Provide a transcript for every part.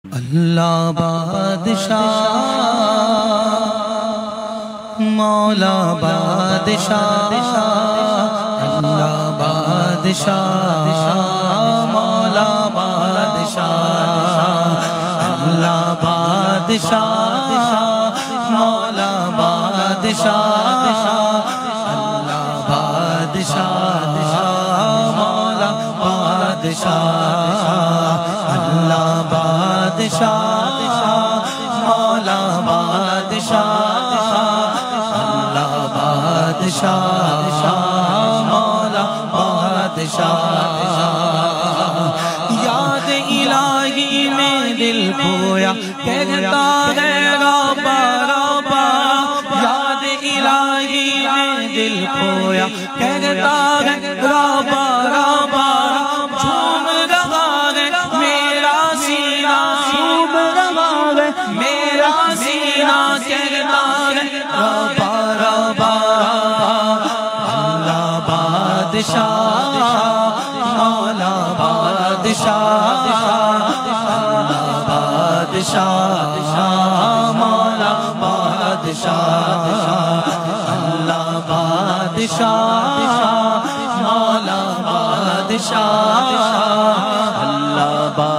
اللہ بادشاہ مولا بادشاہ اللہ بادشاہ مولا بادشاہ اللہ بادشاہ مولا بادشاہ اللہ بادشاہ مولا بادشاہ اللہ بادشاہ مولا بادشاہ اللہ بادشاہ مولا بادشاہ یاد الہی میں دل کھویا کہتا ہے ربا ربا یاد الہی میں دل کھویا کہتا ہے ربا ربا جھوم رہا ہے میرا سینہ جھوم رہا ہے میرا سینہ کہتا ہے ربا ربا اللہ بادشاہ مولا بادشاہ اللہ بادشاہ مولا بادشاہ اللہ بادشاہ مولا بادشاہ اللہ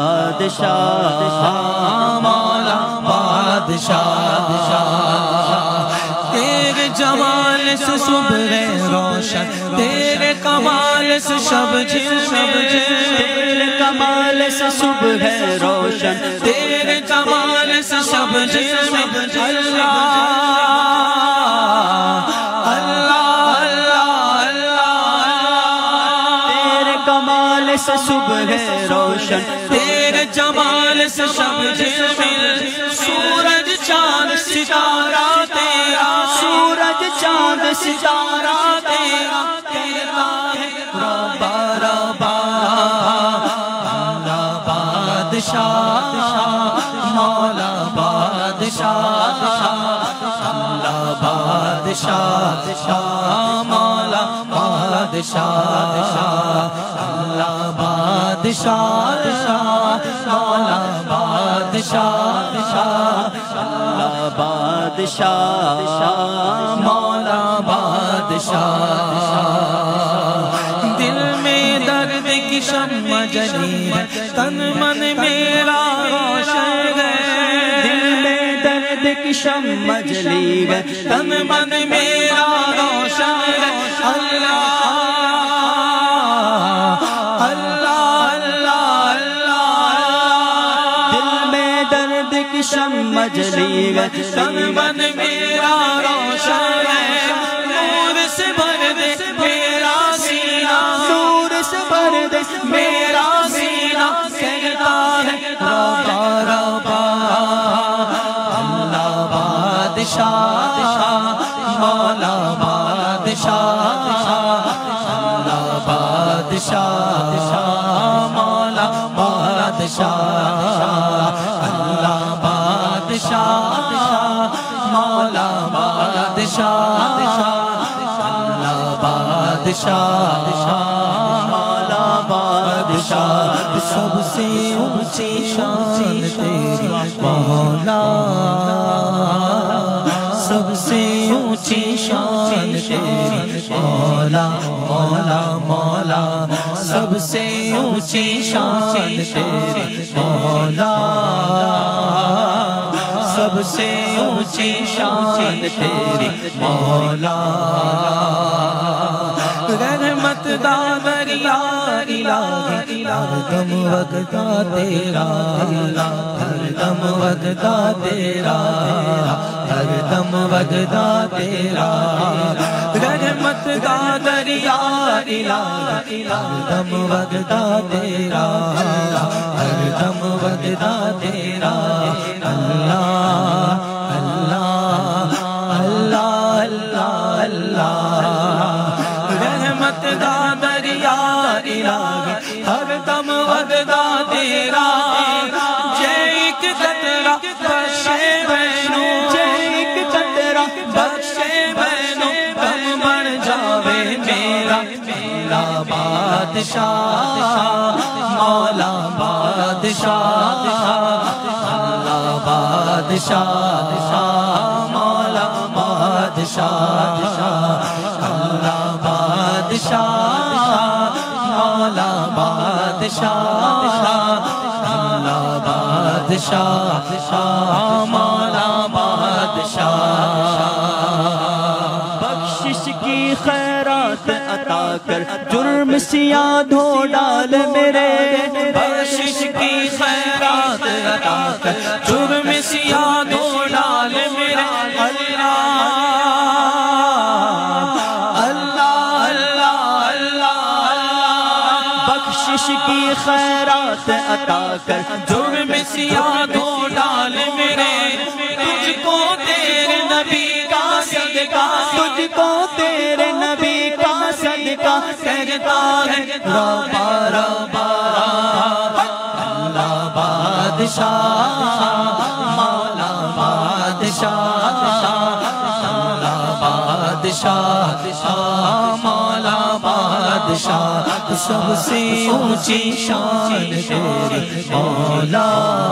بادشاہ مولا بادشاہ تیرے جمال سے صبح روشن تیرے کمال سے شب تیرے کمال سے صبح روشن تیرے کمال سے شب اللہ سے صبح روشن تیرے جمال سے شب سورج چاند ستارہ تیرا سورج چاند ستارہ تیرا کہتا ہے ربا ربا اللہ بادشاہ مولا بادشاہ اللہ بادشاہ مولا بادشاہ اللہ بادشاہ مولا بادشاہ اللہ بادشاہ مولا بادشاہ دل میں درد کی شمع جلی ہے تن من میرا روشن ہے دل میں درد کی شمع جلی ہے تن من میرا روشن ہے اللہ شمع جلی ہے تن من میرا روشن ہے نور سے بھر دے میرا سینہ نور سے بھر دے میرا سینہ کہتا ہے ربا ربا اللہ بادشاہ مولا بادشاہ اللہ بادشاہ مولا بادشاہ اللہ بادشاہ مولا بادشاہ اللہ بادشاہ مولا بادشاہ سب سے اونچی شان تیری مولا سب سے اونچی شان تیری مولا مولا مولا سب سے اونچی شان تیری مولا سب سے اونچی شان تیری مولا رحمت دا دریا الہی ہر دم وگدا تیرا ہر دم وگدا تیرا ہر دم وگدا تیرا رحمت دا دریا الہی ہر دم وگدا تیرا ہر دم وگدا تیرا اللہ اللہ اللہ اللہ اللہ رحمت دا دریا الہی ہر دم وگدا تیرا جے ایک قطرہ بخشے بینوں جے ایک قطرہ بخشے بینوں غم بڑھ جاوے میرا میرا بادشاہ مولا بادشاہ بادشاہ مولا بادشاہ اللہ بادشاہ مولا بادشاہ اللہ بادشاہ مولا بادشاہ بخشش کی خیرات عطا کر جرم سیاہ دھو ڈال میرے بخشش کی خیرات عطا کر جرم سیاہ دھو ڈال میرے بخشش کی خیرات عطا کر جرم سیاہ دھو ڈال میرے تجھ کو تیرے نبی کا صدقہ تجھ کو تیرے نبی کا صدقہ کہتا ہے ربا ربا اللہ بادشاہ مولا بادشاہ اللہ بادشاہ مولا بادشاہ سب سے اونچی شان تیری مولا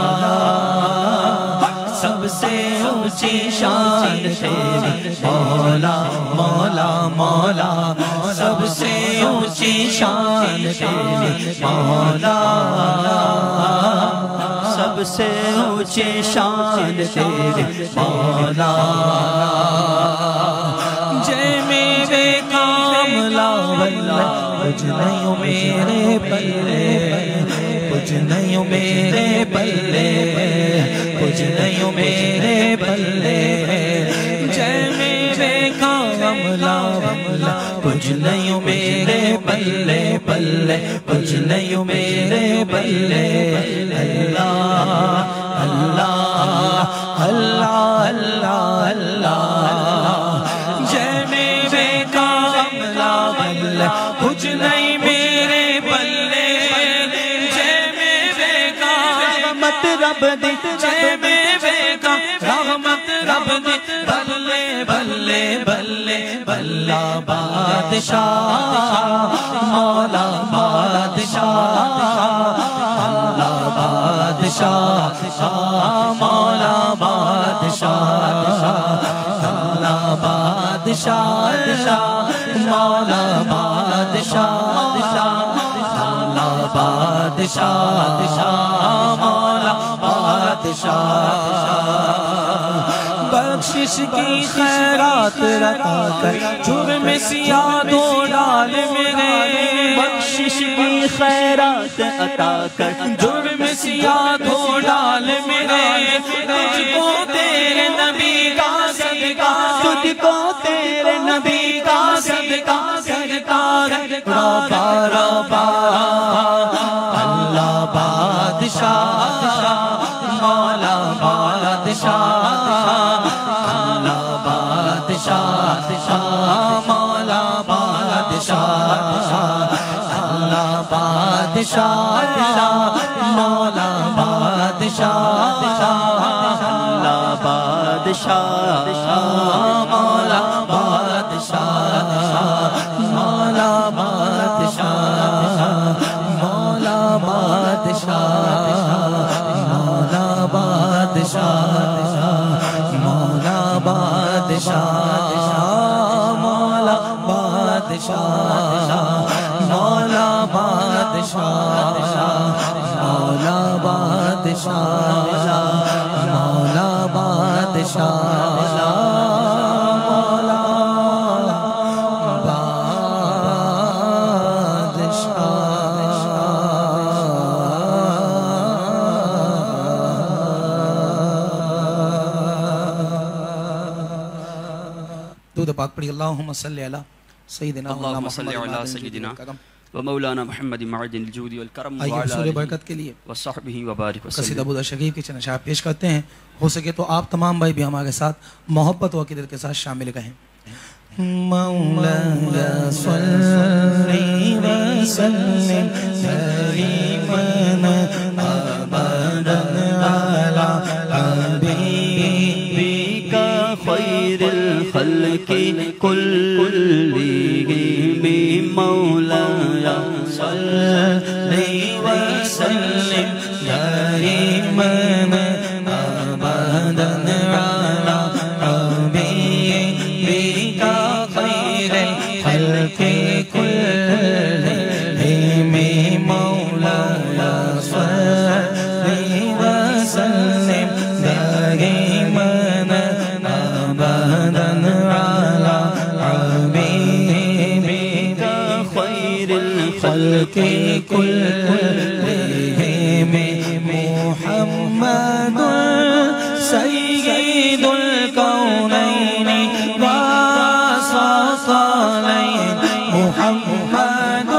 سب سے اونچی شان تیری مولا مولا مولا سب سے اونچی شان تیری مولا سب سے اونچی شان تیری مولا جے میرے کاملا واللہ کچھ نہیں ہو میرے پلے کچھ نہیں ہو میرے پلے کچھ نہیں ہو میرے پلے جے میرے کاملا واللہ کچھ نہیں ہو میرے پلے پلے کچھ نہیں ہو میرے پلے اللہ اللہ اللہ اللہ اللہ جے میرے کاملا واللہ کچھ نہیں میرے پلے جے میرے کا رحمت رب دی جے میرے کا رحمت رب دی بلے بلے بلے بلا بادشاہ مولا بادشاہ اللہ بادشاہ مولا بادشاہ اللہ بادشاہ مولا بادشاہ اللہ بادشاہ مولا بادشاہ بخشش کی خیرات عطا کر جرم سیاہ دھو ڈال میرے بخشش کی خیرات عطا کر جرم سیاہ دھو ڈال میرے تجھ کو تیرے نبی کا صدقہ تجھ کو تیرے نبی کا صدقہ کرتا ہے ربا ربا اللہ بادشاہ مولا بادشاہ اللہ بادشاہ مولا بادشاہ اللہ بادشاہ مولا بادشاہ اللہ بادشاہ مولا بادشاہ مولا بادشاہ مولا بادشاہ مولا بادشاہ مولا بادشاہ مولا بادشاہ مولا بادشاہ مولا بادشاہ مولا بادشاہ درود پاک پڑھی اللہم صلی علی سیدنا و مولانا محمد معدن الجود والکرم آئیے حصول برکت کے لیے وصحبہ وبارک وسلم قصیدہ ابو شریف کی چند اشعار پیش کرتے ہیں، ہو سکے تو آپ تمام بھائی بھی ہمارے ساتھ محبت و عقیدت کے ساتھ شامل کہیں۔ مولانا صلی وسلم دائما ابدا علی حبیبک خیر الخلق کلہم مولانا صلی وسلم دائما ابدا محمد سید الکونین والثقلین محمد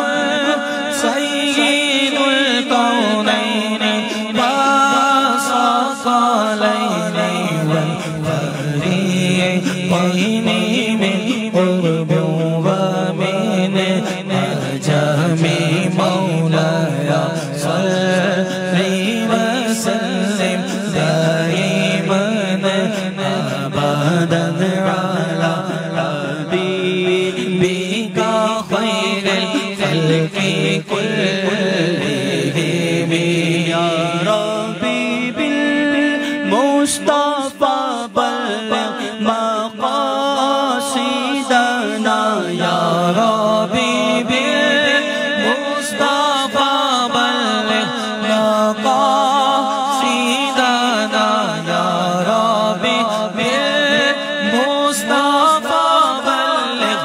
سید الکونین والثقلین والفریقین من قرب ومن عجم مولاي صل وسلم دائما ابدا على حبيبك خير الخلق كلهم يا ربي بالمصطفى بلغ مقاصدنا يا ربي بالمصطفى بلغ مقاصدنا يا ربي بالمصطفى بلغ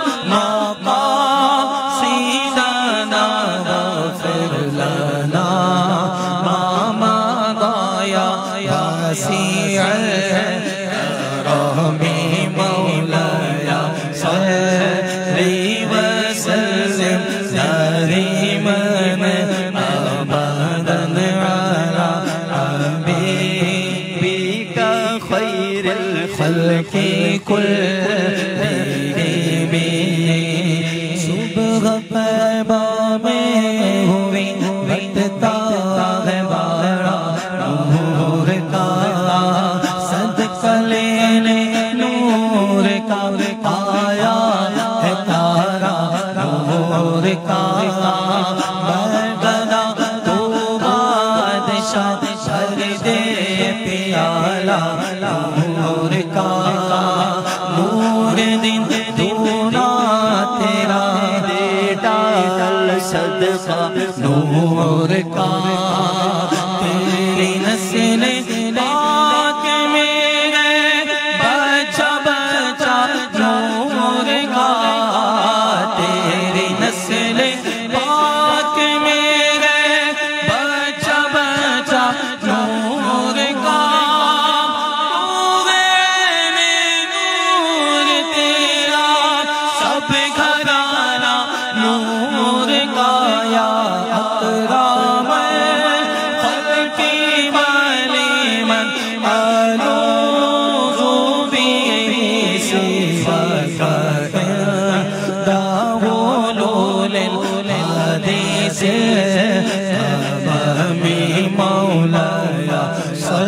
مقاصدنا واغفر لنا ما مضى يا واسع الكرم مولاي صل وسلم دائما ابدا على حبيبك خير الخلق كلهم صبح پیبا میں ہوئی بٹتا ہے بارہ نور کا صدقہ لینے نور کا آیا ہے تارا نور کا بردنا تو بادشاہ بھر دے پیالہ نور کا نور دن دونا تیرا دے ڈال صدقہ نور کا تیری نسل پاک میرے بچہ بچہ نور کا تیری نسل پاک میرے بچہ بچہ نور کا نور تیرا سب گھرانہ نور کا یا اکرم خلق ولیمن الوذ به سواک داول الحدیث امامی مولاي صل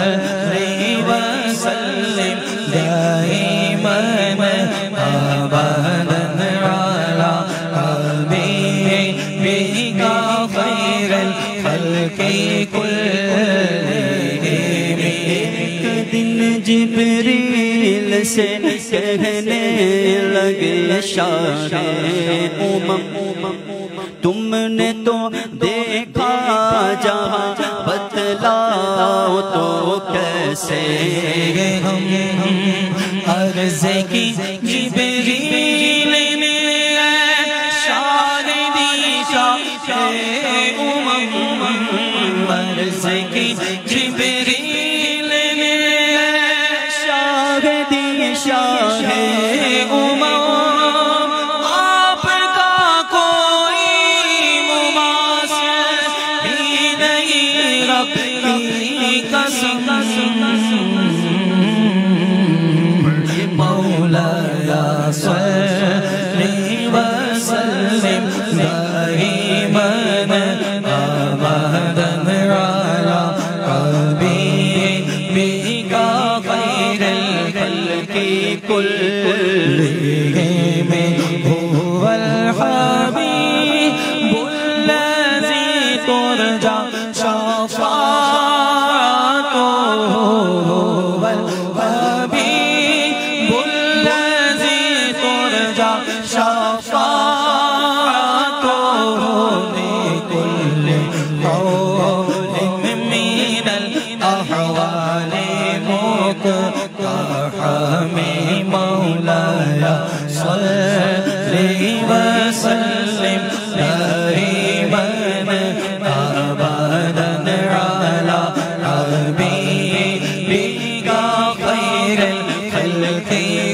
وسلم دائما ابدا على حبيبك خير الخلق كلهم ایک دن جبریل سے کہنے لگے شاہ امم تم نے تو دیکھا جہاں بتلاؤ تو کیسے ہم عرض کی جبریل نے شاہدی شاہ امم عرض کی جبریل نے شاہدی شاہ امم آپ کا کوئی مماثل بھی نہیں رب کی قسم مولاي صل وسلم دائما ابدا على حبيبك خير الخلق كلهم هو الحبيب الذي ترجى شفاعته هو الحبيب الذي ترجى شفاعته لكل قول من الأحوال مقتحم مولاي صل وسلم دائما ابدا على حبيبك حبیبک خیر الخلق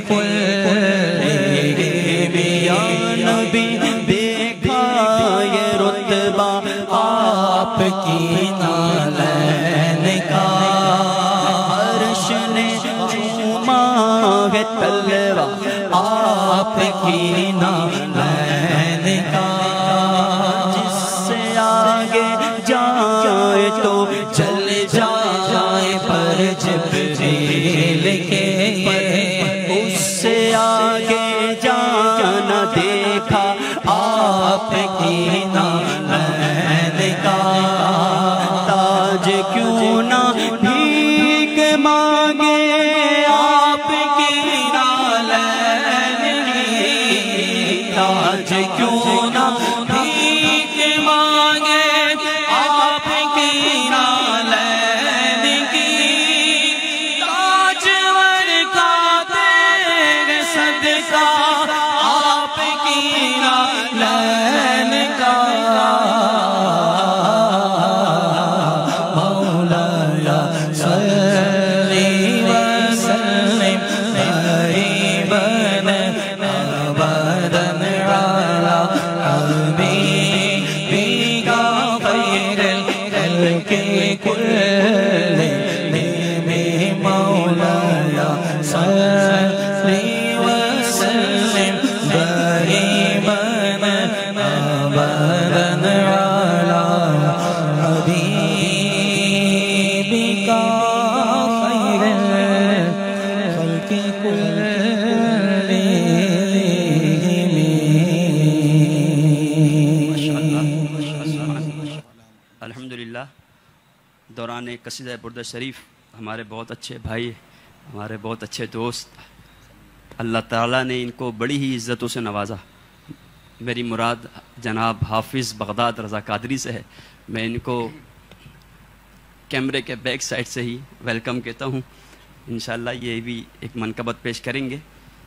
کلہم یا نبی دیکھا یہ رتبہ آپ کی نالین کا عرش نے چوما ہے تلوا آپ کی نالین کا جس سے آگے جائے تو چل جائے پر جبریل کے اس سے آگے جانا دیکھا آپ کی نالین کا تاج کیوں نہ بھیک مانگے آپ کی نالین کی تاج کیوں نہ بھیک مانگے آپ کی نالین کی تاجور کا تیرے صدقہ آپ کی نالین کا مولایا صلی وسلم دائما ابدا علی حبیبک خیر الخلق کلہم مولایا صلی وسلم دائما ابدا علی حبیبک خیر الخلق الحمدللہ دوران قصیدہ برد شریف ہمارے بہت اچھے بھائی، ہمارے بہت اچھے دوست، اللہ تعالیٰ نے ان کو بڑی ہی عزتوں سے نوازا. میری مراد جناب حافظ بغداد رضا قادری سے ہے. میں ان کو کیمرے کے بیک سائڈ سے ہی ویلکم کہتا ہوں. انشاءاللہ یہ بھی ایک منقبت پیش کریں گے.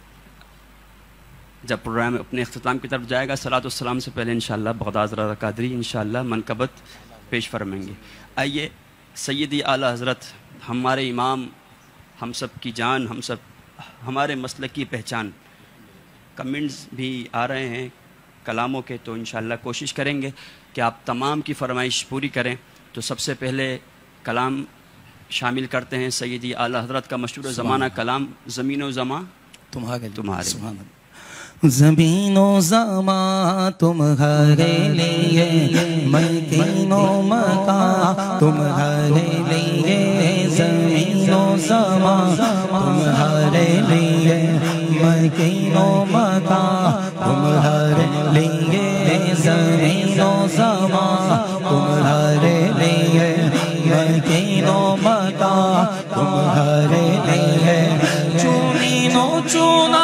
جب پروگرام اپنے اختتام کی طرف جائے گا صلاۃ والسلام سے پہلے انشاءاللہ بغداد رضا قادری انشاءاللہ منقبت پیش فرمائیں گے. آئیے سیدی اعلیٰ حضرت ہمارے امام، ہم سب کی جان، ہم سب ہمارے مسلک کی پہچان. کمنٹس بھی آ رہے ہیں کلاموں کے، تو انشاءاللہ کوشش کریں گے کہ آپ تمام کی فرمائش پوری کریں. تو سب سے پہلے کلام شامل کرتے ہیں سیدی اعلیٰ حضرت کا مشہور زمانہ کلام زمین و زماں تمہارے. زمین و زمان تمہارے لیے، مکین و مکان تمہارے لیے. زمین و زمان تمہارے لیے، مکین و مکان تمہارے لیے. زمین و زمان تمہارے لیے، مکین و مکان تمہارے لیے. چونین و چونا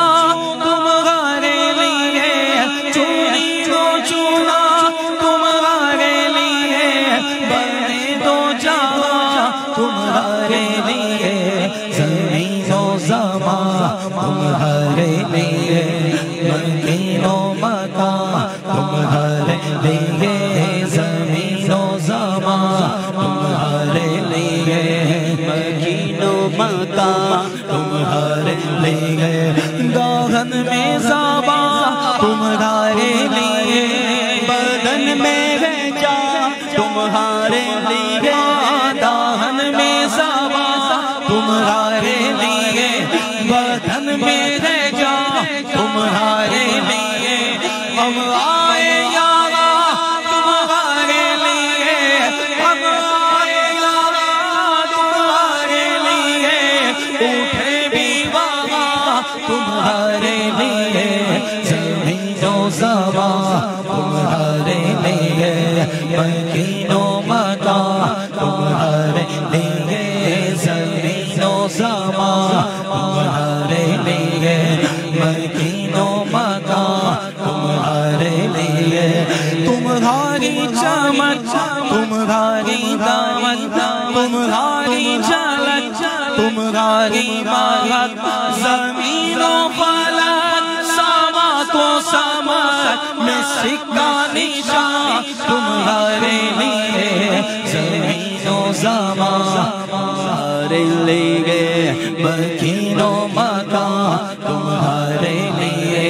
تمہارے لیے، مکین و مکان تمہارے لیے. زمین و زمان تمہارے لیے، مکین و مکان تمہارے لیے. گاہن میں زباں تمہارے لیے، بدن میں ہے جان تمہارے لیے. داہن میں زباں تمہارے لیے، بدن میں ہے جان تمہارے لیے. ہم آئے یارا تمہارے لیے، ہم آئے یارا تمہارے لیے. اٹھے بھی وہاں تمہارے لیے. زمین و زمان تمہارے لیے، مکین و مکان تمہارے لیے. زمین و زمان تمہارے لیے، مکین و مکان تمہارے لیے. تمہاری چمک، تمہاری دامت، تمہاری جھلک، تمہاری مہک. زمین و فلک، سما کو سمک میں سکہ نشان تمہارے لیے. زمین و زمان تمہارے لیے مکینو مکان تمہارے لیے.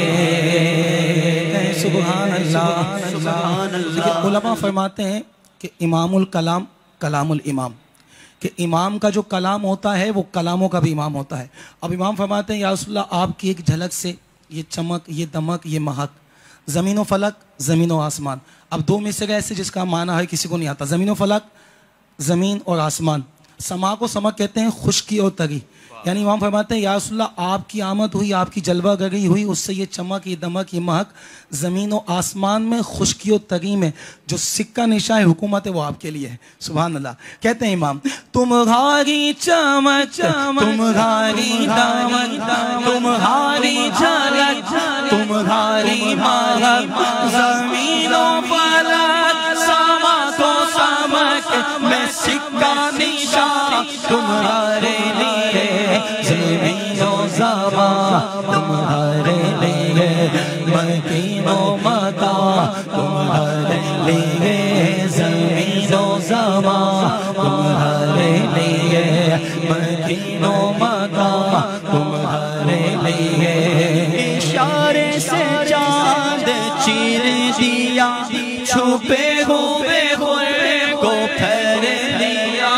سبحان اللہ سبحان اللہ. علماء فرماتے ہیں کہ امام الکلام کلام الامام، کہ امام کا جو کلام ہوتا ہے وہ کلاموں کا بھی امام ہوتا ہے. اب امام فرماتے ہیں یا رسول اللہ آپ کی ایک جھلک سے یہ چمک، یہ دمک، یہ مہک، زمین و فلک، زمین و آسمان. اب دو مصرعے ایسے جس کا معنی ہے کسی کو نہیں آتا. زمین و فلک، زمین اور آسمان. سما کو سمک کہتے ہیں خشکی اور تری. یعنی امام فرماتے ہیں یا رسول اللہ آپ کی آمد ہوئی، آپ کی جلوہ گری ہوئی، اس سے یہ چمک، یہ دمک، یہ مہک زمین و آسمان میں، خشکی و تری میں جو سکہ نشاں حکومت ہے وہ آپ کے لیے ہے. سبحان اللہ. کہتے ہیں امام تمہاری چمک، تمہاری دمک، تمہاری جھلک، تمہاری مہک زمین و فلک، سما کو سمک میں سکہ نشاں تمہارے لیے، زمین و زمان تمہارے لیے، مکین و مکان تمہارے لیے، زمین و زمان تمہارے لیے، مکین و مکان تمہارے لیے. اشارے سے چاند چیر دیا، چھپے ہوئے خود کو پھیر دیا.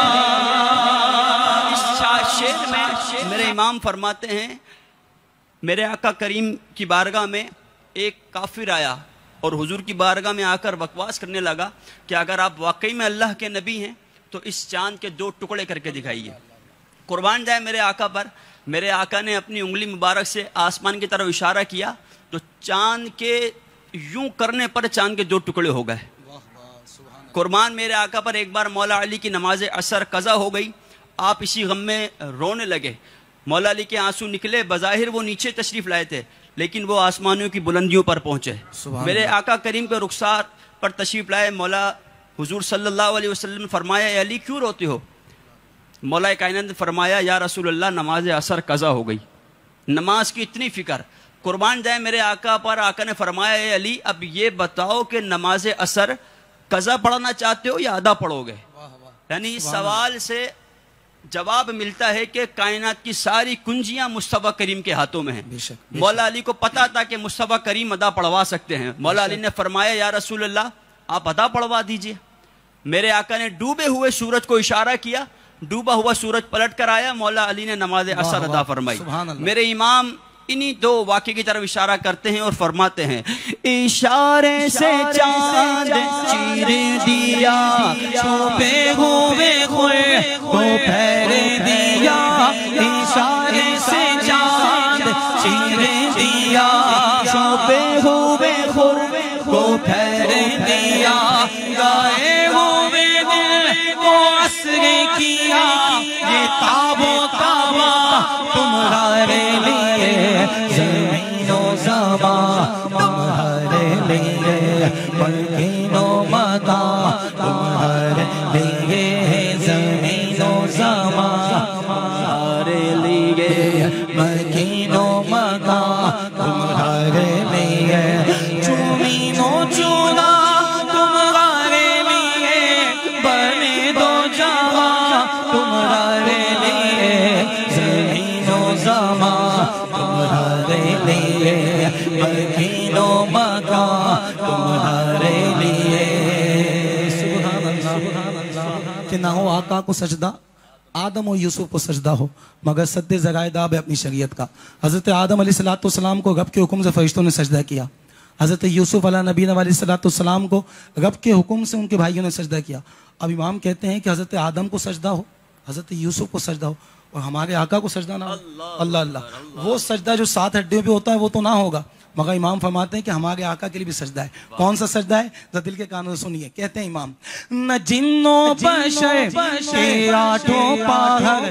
شعر میں میرے امام فرماتے ہیں میرے آقا کریم کی بارگاہ میں ایک کافر آیا اور حضور کی بارگاہ میں آ کر بکواس کرنے لگا کہ اگر آپ واقعی میں اللہ کے نبی ہیں تو اس چاند کے 2 ٹکڑے کر کے دکھائیے. قربان جائے میرے آقا پر. میرے آقا نے اپنی انگلی مبارک سے آسمان کی طرف اشارہ کیا تو چاند کے یوں کرنے پر چاند کے 2 ٹکڑے ہو گئے. قربان میرے آقا پر ایک بار مولا علی کی نماز عصر قضا ہو گئی. آپ اسی غم میں رونے لگے. مولا علی کے آنسو نکلے. بظاہر وہ نیچے تشریف لائے تھے لیکن وہ آسمانوں کی بلندیوں پر پہنچے. میرے آقا کریم کے رخسار پر تشریف لائے. مولا حضور صلی اللہ علیہ وسلم نے فرمایا اے علی کیوں روتے ہو؟ مولا کائنات نے فرمایا یا رسول اللہ نماز عصر قضا ہو گئی. نماز کی اتنی فکر. قربان جائے میرے آقا پر. آقا نے فرمایا اے علی اب یہ بتاؤ کہ نماز عصر قضا پڑھنا چاہتے ہو یا ادا پڑھو گے؟ یعنی سوال سے جواب ملتا ہے کہ کائنات کی ساری کنجیاں مصطفیٰ کریم کے ہاتھوں میں ہیں. مولا علی کو پتا تھا کہ مصطفیٰ کریم ادا پڑھوا سکتے ہیں. مولا علی نے فرمایا یا رسول اللہ آپ ادا پڑھوا دیجئے. میرے آقا نے ڈوبے ہوئے سورج کو اشارہ کیا. ڈوبا ہوا سورج پلٹ کر آیا. مولا علی نے نماز عصر ادا فرمائی. میرے امام انہی 2 واقعے کی طرف اشارہ کرتے ہیں اور فرماتے ہیں اشارے سے چاند چیر دیا، چھپے ہوئے خود کو پھیر دیا. اشارے سے چاند چیر دیا، چھپے ہوئے خود کو پھیر دیا. گائے ہوئے دل کو عصر کیا، یہ تاب و تابا تمہارے لیے، زمین و زمان تمہارے لیے، مکین و مکان تمہارے لیے، زمین و زمان تمہارے لیے، مکین و مکان تمہارے لیے. زمین و چونا تمہارے لیے، بنے دو جہاں تمہارے لیے، زمین و زمان تمہارے لیے، مکین و مکان تمہارے لیے. سبحان اللہ. کہ نہ ہو آقا کو سجدہ، آدم و یوسف کو سجدہ ہو، مگر سد ذرائع داب ہے اپنی شریعت کا. حضرت آدم علیہ السلام کو رب کے حکم سے فرشتوں نے سجدہ کیا. حضرت یوسف علیہ نبینا علیہ السلام کو رب کے حکم سے ان کے بھائیوں نے سجدہ کیا. اب امام کہتے ہیں کہ حضرت آدم کو سجدہ ہو، حضرت یوسف کو سجدہ ہو اور ہمارے آقا کو سجدہ نہ ہو. اللہ اللہ. وہ سجدہ جو 7 ہڈیوں پہ ہوتا ہے وہ تو نہ ہوگا، مگر امام فرماتے ہیں کہ ہمارے آقا کے لیے بھی سجدہ ہے. کون سا سجدہ ہے؟ ذرا دل کے کانوں سے سنیے. کہتے ہیں امام نہ جنوں بشر کے 8 پاہر،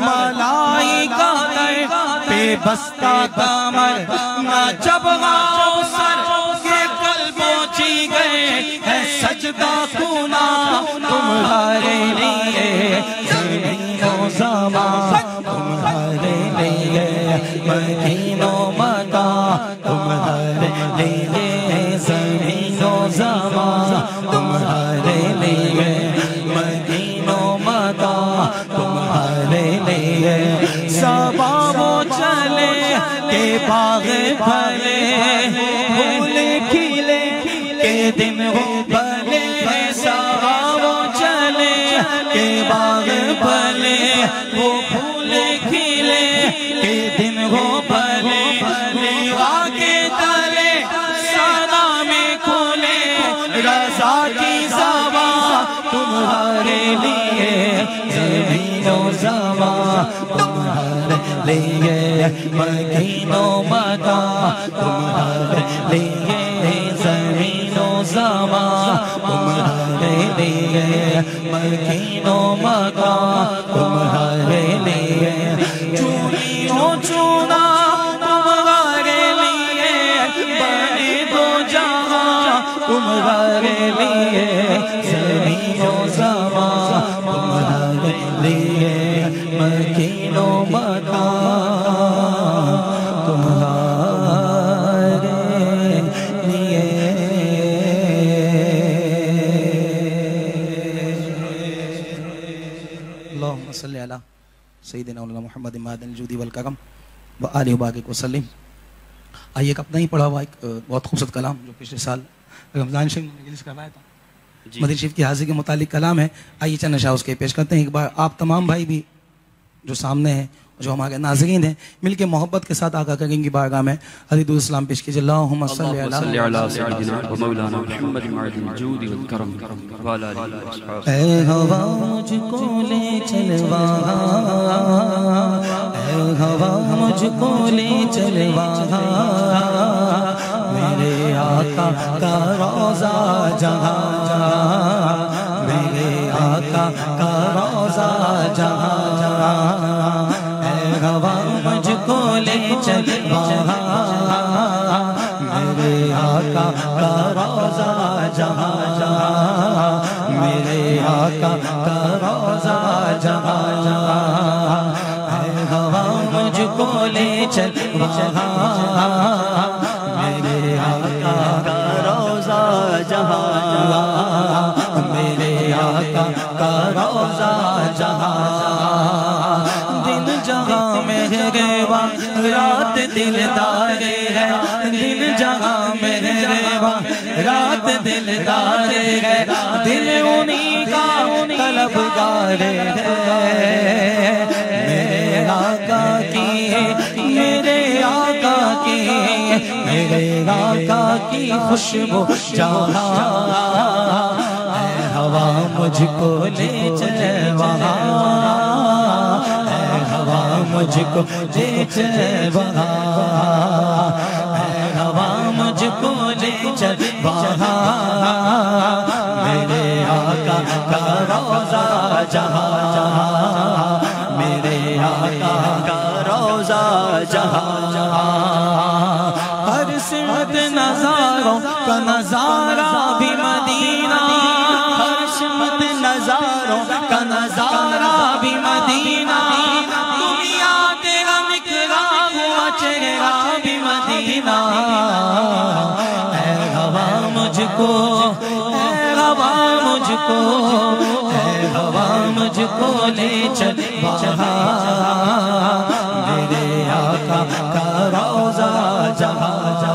ملائکہ پہ بستہ دامر، نہ جب غوثر کے قلب پہنچی گئے ہے سجدہ کنا تمہارے لیے، زمین و زمان تمہارے لیے، مکین و مکان تمہارے لیے، زمین و زمان تمہارے لیے، مکین و مکان تمہارے لیے صبا وہ چلے کہ باغ بھلے پھول کھلے کہ دن ہو بھلے صبا وہ چلے کہ باغ بھلے وہ پھول کھلے کہ دن ہو بھلے لیوا کے تلے سدا میں کھلے رضا کی زبان تمہارے لیے زمین و زمان تمہارے لیے مکین و مکان تمہارے لیے زمین و زمان تمہارے لیے مکین و مکان تمہارے لیے چونی ہو چونا تمہارے لیے بنے دو جہاں تمہارے لیے زمین و زمان تمہارے لیے مکین و مکان تمہارے لیے اللہم صلی علی سیدنا مولانا محمد معدن الجود والکرم وآلہ وبارک وسلم. آئیے ایک اپنا ہی پڑھا ہوا ایک بہت خوبصورت کلام جو پچھلے سال رمضان شریف میں مجلس کروایا تھا مدنی شریف کی حاضری کے متعلق کلام ہے. آئیے چند اشعار اس کے پیش کرتے ہیں. ایک بار آپ تمام بھائی بھی جو سامنے ہیں جو ہمارے ناظرین ہیں مل کے محبت کے ساتھ آقا کریم کی بارگاہ میں حدیث السلام پیش کیجئے. اللہم صلی علی سیدنا و مولانا محمد معدن الجود والکرم وعلی آلہ وصحبہ. اے ہوا مجھ کو لے چل وہاں اے ہوا مجھ کو لے چل وہاں میرے آقا کا روضہ جہاں میرے آقا کا روضہ جہاں اے ہوا مجھ کو لے چل وہاں میرے آقا کا روضہ جہاں میرے آقا کا روضہ جہاں اے ہوا مجھ کو لے چل وہاں میرے آقا کا روضہ جہاں میرے آقا کا روضہ جہاں دن جہاں میں گیوا رات دلدار ہے دن جہاں میں گیوا رات دلدار ہے دل انہی کا طلبگار ہے میرے آقا کی میرے آقا کی میرے آقا کی خوشبو جہاں اے ہوا مجھ کو لے چلے وہاں اے ہوا مجھ کو لے چلے وہاں اے ہوا مجھ کو لے چلے وہاں میرے آقا کا روضہ جہاں میرے آقا کا روضہ جہاں ہر سمت نظاروں کا نظارہ بھی مدینہ ہر سمت نظاروں کا نظارہ بھی مدینہ دنیا تیرا نکلا ہوا چہرہ بھی مدینہ اے ہوا مجھ کو اے ہوا مجھ کو اے ہوا مجھ کو لے چل وہاں میرے آقا کا روضہ جہاں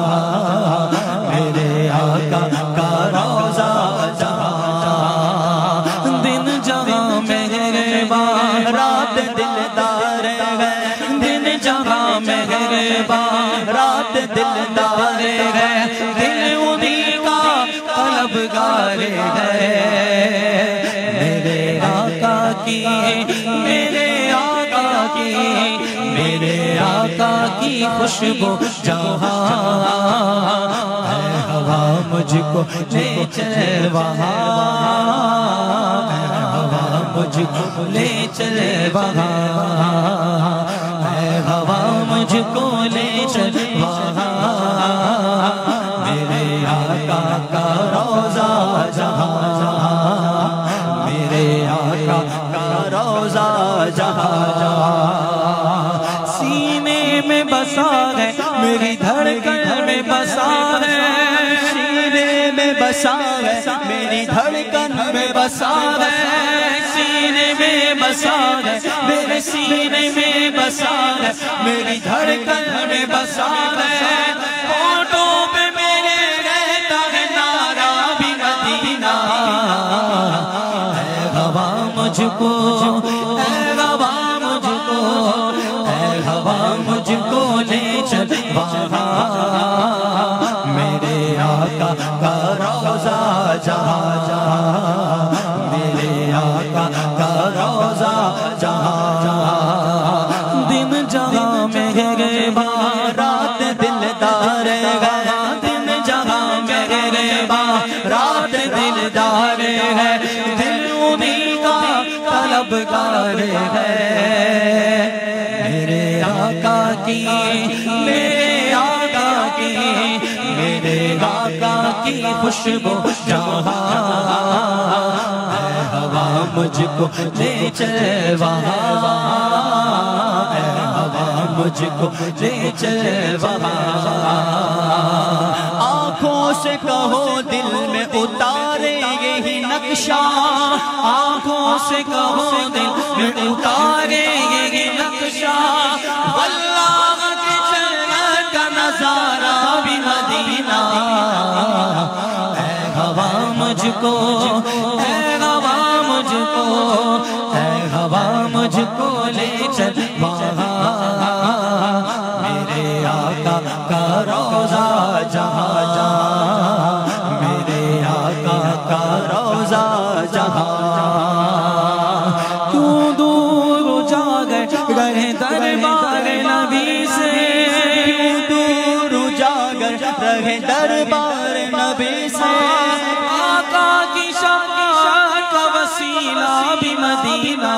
میرے آقا کا روضہ جہاں دن جہاں میں غیبا رات دلدار ہے دن جہاں میں غیبا رات دلدار ہے دل انہی کا طلبگار ہے میرے آقا کی میرے آقا کی میرے آقا کی خوشبو جہاں اے ہوا مجھ کو لے چلے وہاں اے ہوا مجھ کو لے چلے وہاں اے ہوا مجھ کو لے چلے وہاں میرے آقا کا روضہ جہاں میرے آقا کا روضہ جہاں سینے میں بسا ہے میری دھڑکن میں بسا ہے سینے میں بسا ہے میری دھڑکن میں بسا ہے سینے میں بسا ہے، میرے سینے میں بسا ہے، میری دھڑکن میں بسا ہے، ہونٹوں پہ میرے رہتا ہے نعرہ بھی مدینہ۔ اے ہوا مجھ کو، اے ہوا مجھ کو، اے ہوا مجھ کو لے چل وہاں، میرے آقا کا روضہ جہاں جہاں، میرے آقا کا روضہ جہاں جہاں، دن جہاں میرے باں رات دلدار ہے، دن جہاں میرے باں رات دلدار ہے، دل انہیں کا طلبگار ہے، میرے آقا کی، میرے آقا کی، میرے آقا کی خوشبو جہاں، اے ہوا مجھ کو لے چل وہاں، اے ہوا مجھ کو لے چل وہاں، آنکھوں سے کہو دل میں اتارے یہی نقشہ، آنکھوں سے کہو دل میں اتارے یہی نقشہ، واللہ کی جنت کا نظارہ بھی مدینہ، اے ہوا مجھ کو، اے ہوا مجھ کو، اے ہوا مجھ کو لے چل وہاں، میرے آقا کا روضہ جہاں جہاں، میرے آقا کا روضہ جہاں، کیوں دور جا گئے رہے دربار نبی سے، کیوں دور جا گئے رہے دربار نبی سے، آقا کی شفاعت کا وسیلہ بھی مدینہ،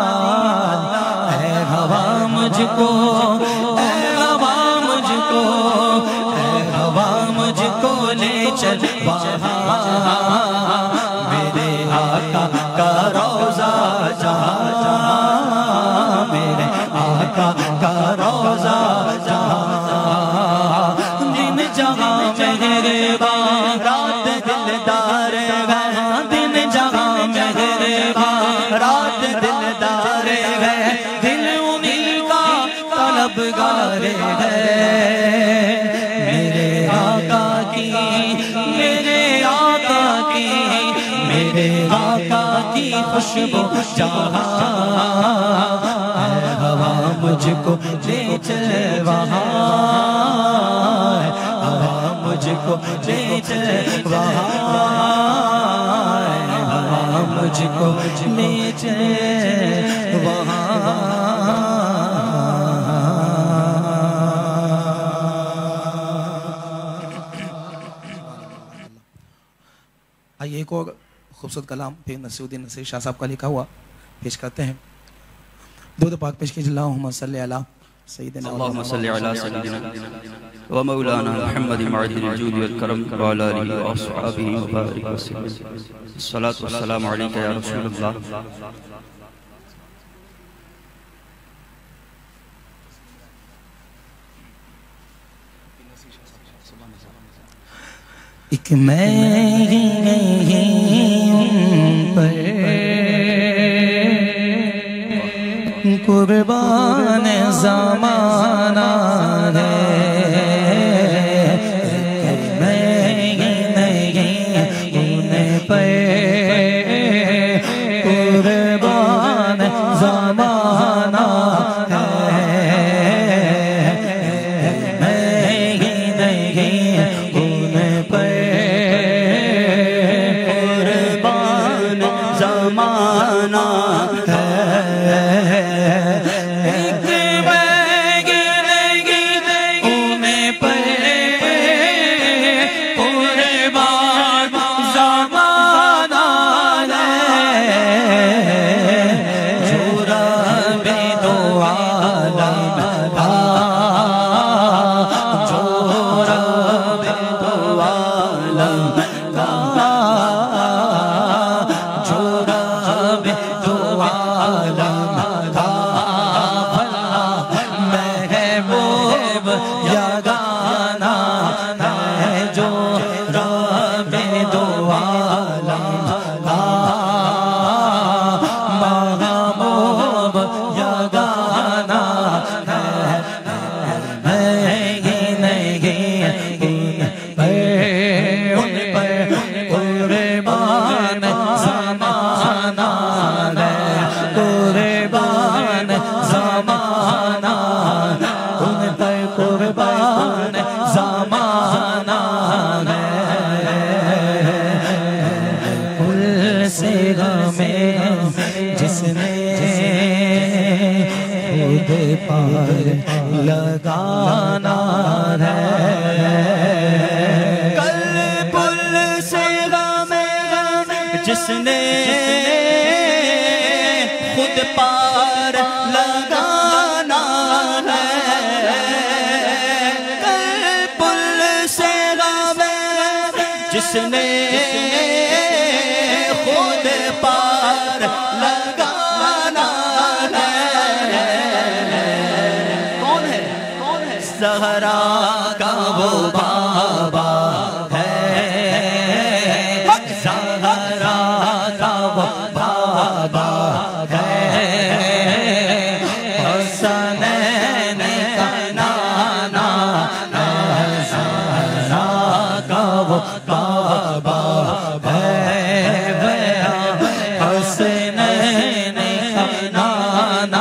اے ہوا مجھ کو، اے ہوا مجھ کو، اے ہوا مجھ کو لے چل وہاں، میرے آقا کا روضہ جہاں جہاں، میرے آقا کا روضہ جہاں، دن جہاں میرے باں رات دلدار ہے، دن جہاں میرے باں رات دلدار ہے، دل انہیں کا طلبگار ہے، میرے آقا کی، میرے آقا کی، میرے آقا کی خوشبو جہاں، اے ہوا مجھ کو لے چل وہاں، ہوا مجھ کو لے چل وہاں، ہوا مجھ کو لے چل وہاں۔ آئیے ایک اور خوبصورت کلام پھر نصیر الدین نصیر شاہ صاحب کا لکھا ہوا پیش کرتے ہیں، درود پاک پیش کیجئے، اللہم صلی علی سیدنا، اللهم صل على سيدنا ومولانا محمد معدن الجود والكرم وعلى آله وأصحابه وبارك وسلم، الصلاة والسلام عليك يا رسول الله۔ ایک میری پر قربان زمانہ ہے، میری ان پر قربان زمانہ ہے، میری ان پر قربان زمانہ ہے، پار لگانا ہے کل پل سے غم جس نے خود پار لگانا ہے کل پل سے غم جس نے خود پار لگانا ہے کون ہے زہرا کا وہ بابا ہے زہرا کا وہ بابا ہے حسنین کا نانا زہرا کا وہ بابا ہے حسنین کا نانا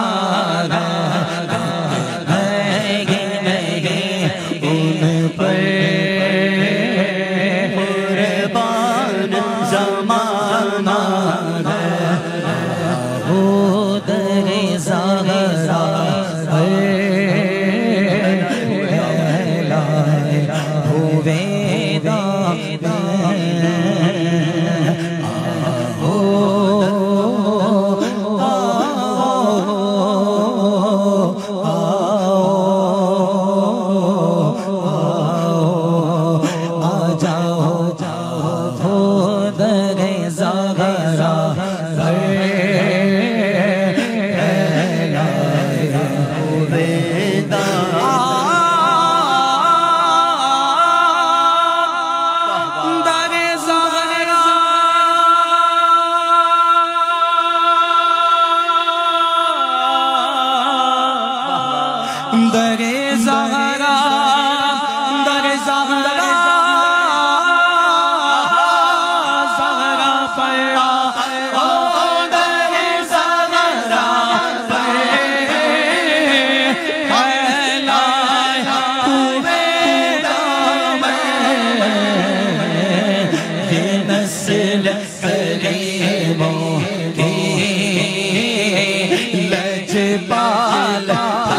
ان پر قربان زمانہ ہو در زہرا ہوئے در زہرا در زہرا زہرا پڑا در زہرا یہ نسل کریموں کی لجپال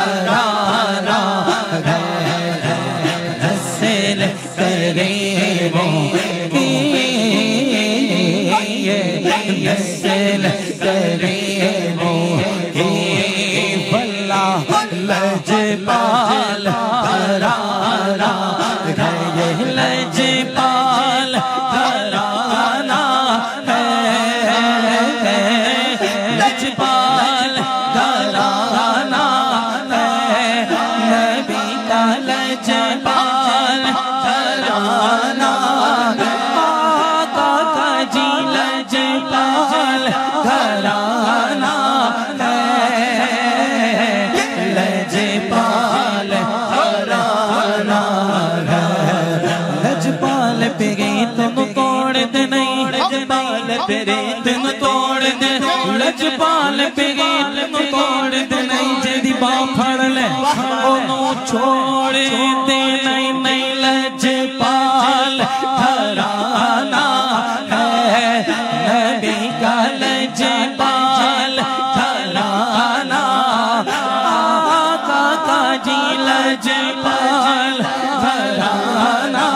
نسل کریموں کی واللہ لجپال گھرانہ ہے لجپال گھرانہ ہے لجپال گھرانہ ہے نبی کا لجپال گھرانہ گھرانہ لجپال گھرانہ لجپال پہ تم توڑ دے نہیں لجپال پہ تم توڑ دے لجپال پہ تم توڑ دے نہیں جدی باں پھڑ لے انہوں چھوڑ دے نہیں نہیں لجپال گھرانہ نبی کا لجپال گھرانہ آقا کا جی لجپال گھرانہ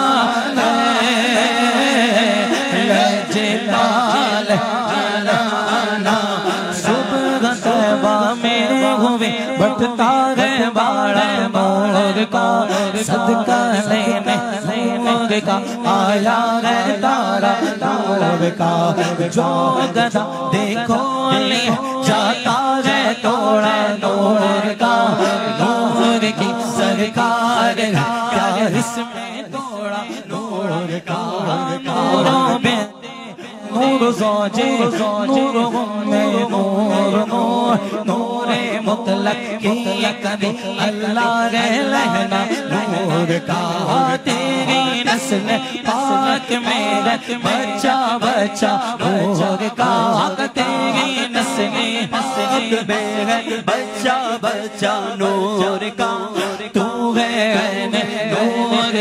لجپال گھرانہ صبح طیبہ میں ہوئے بٹتا ہے باڑا مور کا صدقہ لینے مور کا آیا ہے تارا نور کا جو گدھا دیکھو لے جاتا ہے توڑا نور کا نور کی سرکار کیا اس میں توڑا نور کا نوروں میں نور زوجے نور غم نور نور نور مطلق کی کبھی اللہ رہنا نور کا تیری نسل پاک میرا بچہ بچہ نور کا تیری نسل پاک میرا بچہ بچہ نور کا تو ہے نور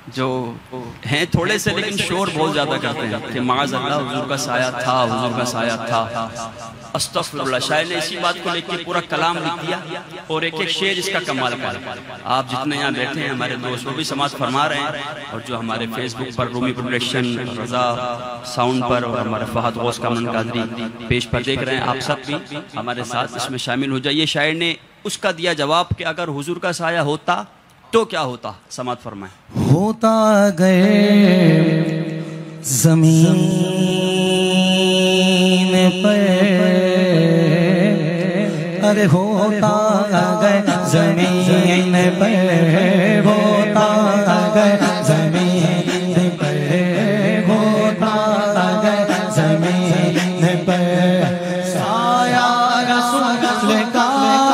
جو ہیں تھوڑے سے لیکن شور بہت زیادہ کرتے ہیں کہ معاذ اللہ حضور کا سایہ تھا، حضور کا سایہ تھا. استغفر اللہ. شاعر نے اسی بات کو لے کے پورا کلام لکھ دیا اور ایک ایک شعر اس کا کمال کر. آپ جتنے یہاں بیٹھے ہیں ہمارے دوست وہ بھی سماعت فرما رہے ہیں، اور جو ہمارے فیس بک پر رومی پروڈکشن، رضا ساؤنڈ پر، اور ہمارے فہد غوث کامن قادری پیش پر دیکھ رہے ہیں، آپ سب بھی ہمارے ساتھ اس میں شامل ہو جائیے. شاعر نے اس کا دیا جواب کہ اگر حضور کا سایہ ہوتا تو کیا ہوتا. سماعت فرمائیں. ہوتا گئے زمین پہ، ارے ہوتا گئے زمین پہ، ہوتا گئے زمین پہ، ہوتا گئے زمین پہ سایہ رسول کا،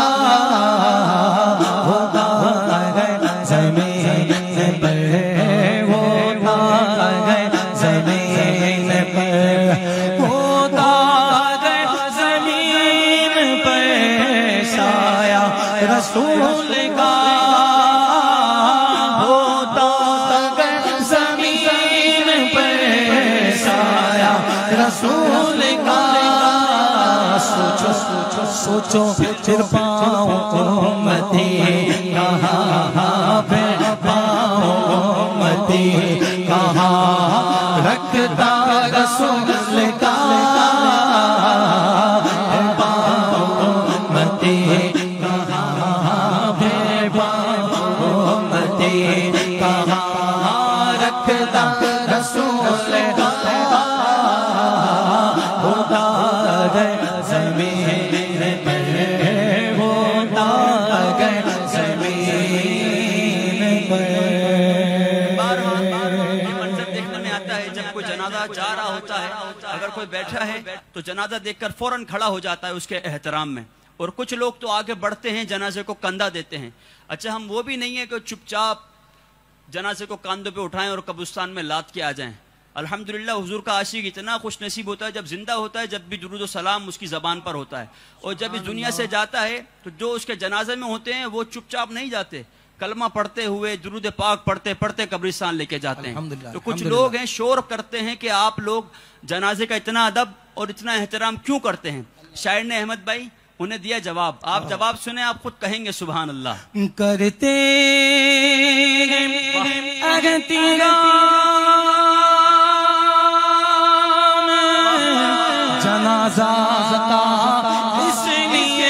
ہوتا گئے زمین پہ، ہوتا گئے زمین پہ، ہوتا گئے زمین پہ سایہ رسول کا، ہوتا گئے زمین پہ سایہ رسول کا. سوچو سوچو سوچو پھر پاؤں امتی کہاں پہ، پاؤں امتی کہاں رکھتا رسول کا، پاؤں امتی کہاں پہ، پاؤں امتی کہاں رکھتا رسول کا. ہوتا گئے زمین پہ، ہوتا گئے زمین پہ. یہ منظر دیکھنے میں آتا ہے جب کوئی جنازہ جا رہا ہوتا ہے، اگر کوئی بیٹھا ہے تو جنازہ دیکھ کر فوراً کھڑا ہو جاتا ہے اس کے احترام میں، اور کچھ لوگ تو آگے بڑھتے ہیں جنازے کو کندھا دیتے ہیں. اچھا ہم وہ بھی نہیں ہیں کہ چپ چاپ جنازے کو کاندھوں پہ اٹھائیں اور قبرستان میں لاد کے آ جائیں. الحمدللہ حضور کا عاشق اتنا خوش نصیب ہوتا ہے جب زندہ ہوتا ہے، جب بھی درود و سلام اس کی زبان پر ہوتا ہے، اور جب اس دنیا سے جاتا ہے تو جو اس کے جنازے میں ہوتے ہیں وہ چپ چاپ نہیں جاتے، کلمہ پڑھتے ہوئے درود پاک پڑھتے پڑھتے قبرستان لے کے جاتے ہیں. تو کچھ لوگ ہیں شور کرتے ہیں کہ آپ لوگ جنازے کا اتنا ادب اور اتنا احترام کیوں کرتے ہیں. شاعر نے احمد بھائی انہیں دیا جواب، آپ جواب سنیں، آپ خود کہیں گے سبحان اللہ. کرتے جنازہ کا اس لیے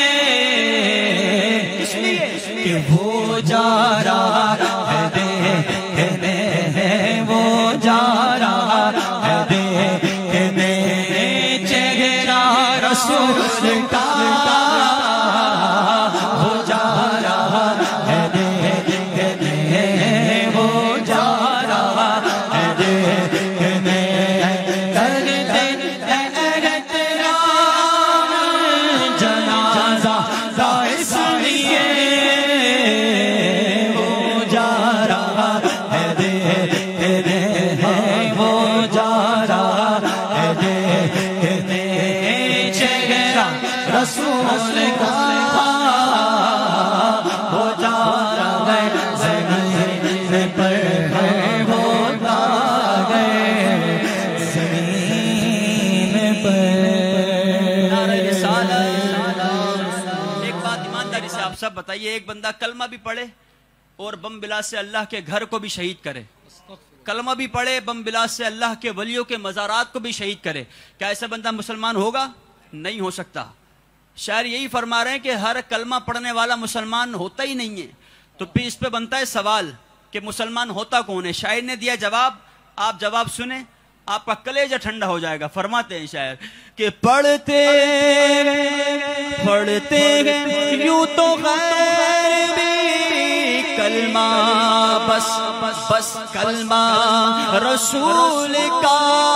کہ وہ جا رہا ہے دیکھنے، وہ جا رہا ہے دیکھنے چہرہ رسول کا، وہ جا رہا ہے دیکھنے، وہ جا رہا ہے دیکھنے. رسول کا ہو جا گئے زمین پر، ہوتا گئے زمین پر. ایک بات ایمانداری سے آپ سب بتائیے، ایک بندہ کلمہ بھی پڑھے اور بم بلا سے اللہ کے گھر کو بھی شہید کرے، کلمہ بھی پڑھے بم بلا سے اللہ کے ولیوں کے مزارات کو بھی شہید کرے، کیا ایسا بندہ مسلمان ہوگا؟ نہیں ہو سکتا. شاعر یہی فرما رہے ہیں کہ ہر کلمہ پڑھنے والا مسلمان ہوتا ہی نہیں ہے. تو پھر اس پہ بنتا ہے سوال کہ مسلمان ہوتا کون ہے. شاعر نے دیا جواب، آپ جواب سنیں، آپ کا کلیجہ ٹھنڈا ہو جائے گا. فرماتے ہیں شاعر کہ پڑھتے پڑھتے یوں تو غیر بھی کلمہ بس بس کلمہ رسول کا،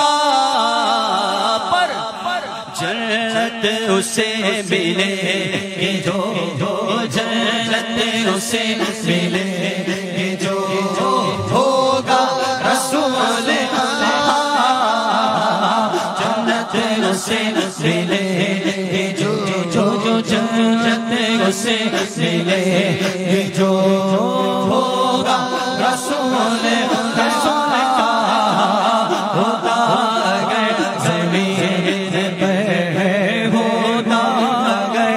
پر جنت اسے ملے گی جو جنت اسے ملے گی جو ہوگا رسول کا، جنت اسے ملے گی جو جنت اسے ملے گی جو ہوگا رسول رسول رسول کا ہوتا اگر زمین پہ ہوتا اگر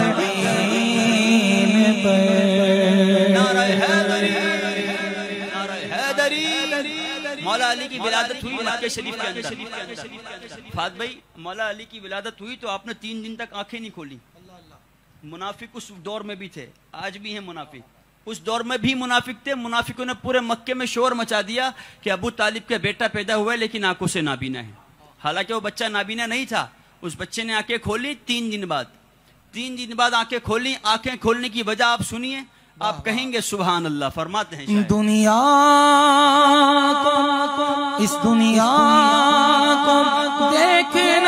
زمین پہ نعرہ حیدری نعرہ حیدری مولا علی کی ولادت ہوئی مکہ شریف کے اندر فات بھائی مولا علی کی ولادت ہوئی تو آپ نے 3 دن تک آنکھیں نہیں کھولی منافق اس دور میں بھی تھے آج بھی ہیں منافق اس دور میں بھی منافق تھے منافقوں نے پورے مکے میں شور مچا دیا کہ ابو طالب کا بیٹا پیدا ہوا ہے لیکن آنکھوں سے نابینا ہے حالانکہ وہ بچہ نابینا نہیں تھا اس بچے نے آنکھیں کھولی 3 دن بعد آنکھیں کھولی آنکھیں کھولنے کی وجہ آپ سنیے آپ کہیں گے سبحان اللہ فرماتے ہیں دنیا کو اس دنیا کو دیکھنا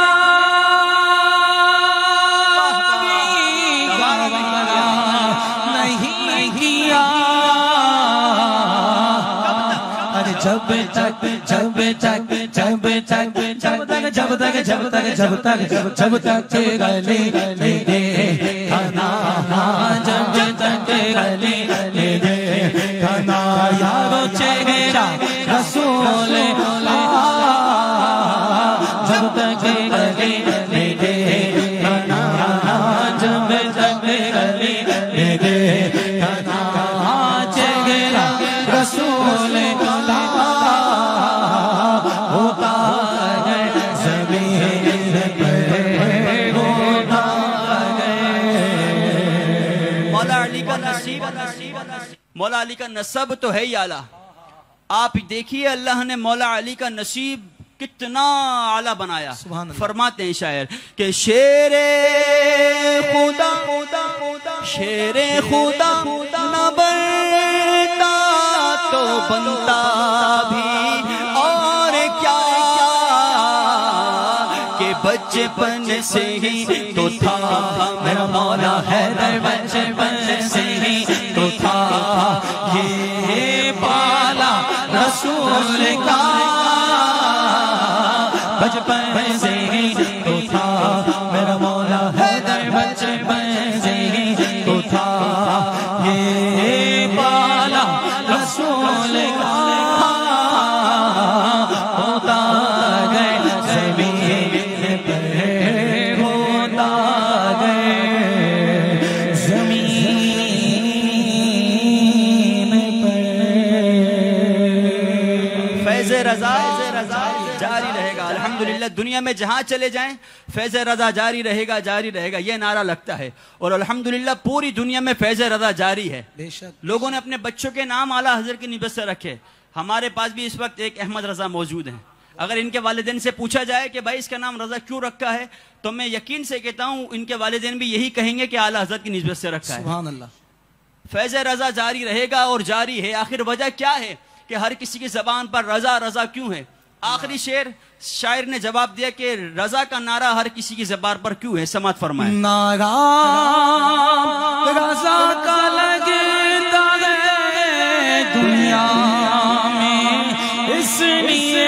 جب تک گلے دے کھانا جب تک گلے دے کھانا یارو چہرہ رسول جب تک گلے دے کھانا جب تک گلے دے کھانا چہرہ رسول مولا علی کا نسب تو ہے ہی اعلیٰ آپ دیکھیے اللہ نے مولا علی کا نصیب کتنا اعلیٰ بنایا فرماتے ہیں شاعر کہ شیر خدا نہ بنتا تو بنتا بھی اور کیا کہ بچپن سے ہی تو تھا میرا مولا حیدر بچپن سے ہی تو تھا یہ پالا رسول کا بچپن سے ہی تو تھا میرا مولا حیدر بچپن سے ہی تو تھا یہ پالا رسول کا ہوتا گئے زمین پہ ہوتا گئے زمین پہ فیض رضا جاری رہے گا الحمدللہ دنیا میں جہاں چلے جائیں فیض رضا جاری رہے گا یہ نعرہ لگتا ہے اور الحمدللہ پوری دنیا میں فیض رضا جاری ہے لوگوں نے اپنے بچوں کے نام اعلیٰ حضرت کی نسبت سے رکھے ہمارے پاس بھی اس وقت ایک احمد رضا موجود ہیں اگر ان کے والدین سے پوچھا جائے کہ بھائی اس کا نام رضا کیوں رکھا ہے تو میں یقین سے کہتا ہوں ان کے والدین بھی یہی کہیں گے کہ اعلیٰ حضرت کی نسبت سے رکھا ہے سبحان اللہ فیض رضا جاری رہے گا اور جاری ہے آخر وجہ کیا ہے کہ ہر کسی کی زبان پر رضا رضا کیوں ہے آخری شاعر نے جواب دیا کہ رضا کا نعرہ ہر کسی کی زبان پر کیوں ہے سماعت فرمائیں نعرہ رضا کا لگتا ہے دنیا میں اس لیے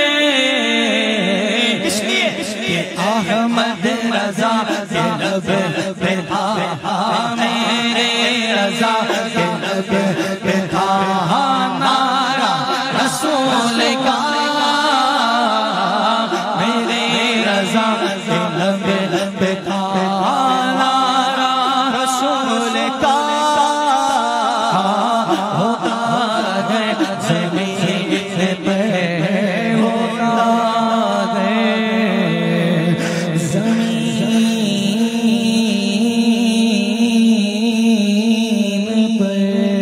کہ احمد رضا کے لب پہ تھا میرے رضا کے لب پہ تھا نعرہ رسول کا میرے رضا کے لب پہ تھا نعرہ رسول کا ہوتا گئے زمین پہ ہوتا گئے زمین پہ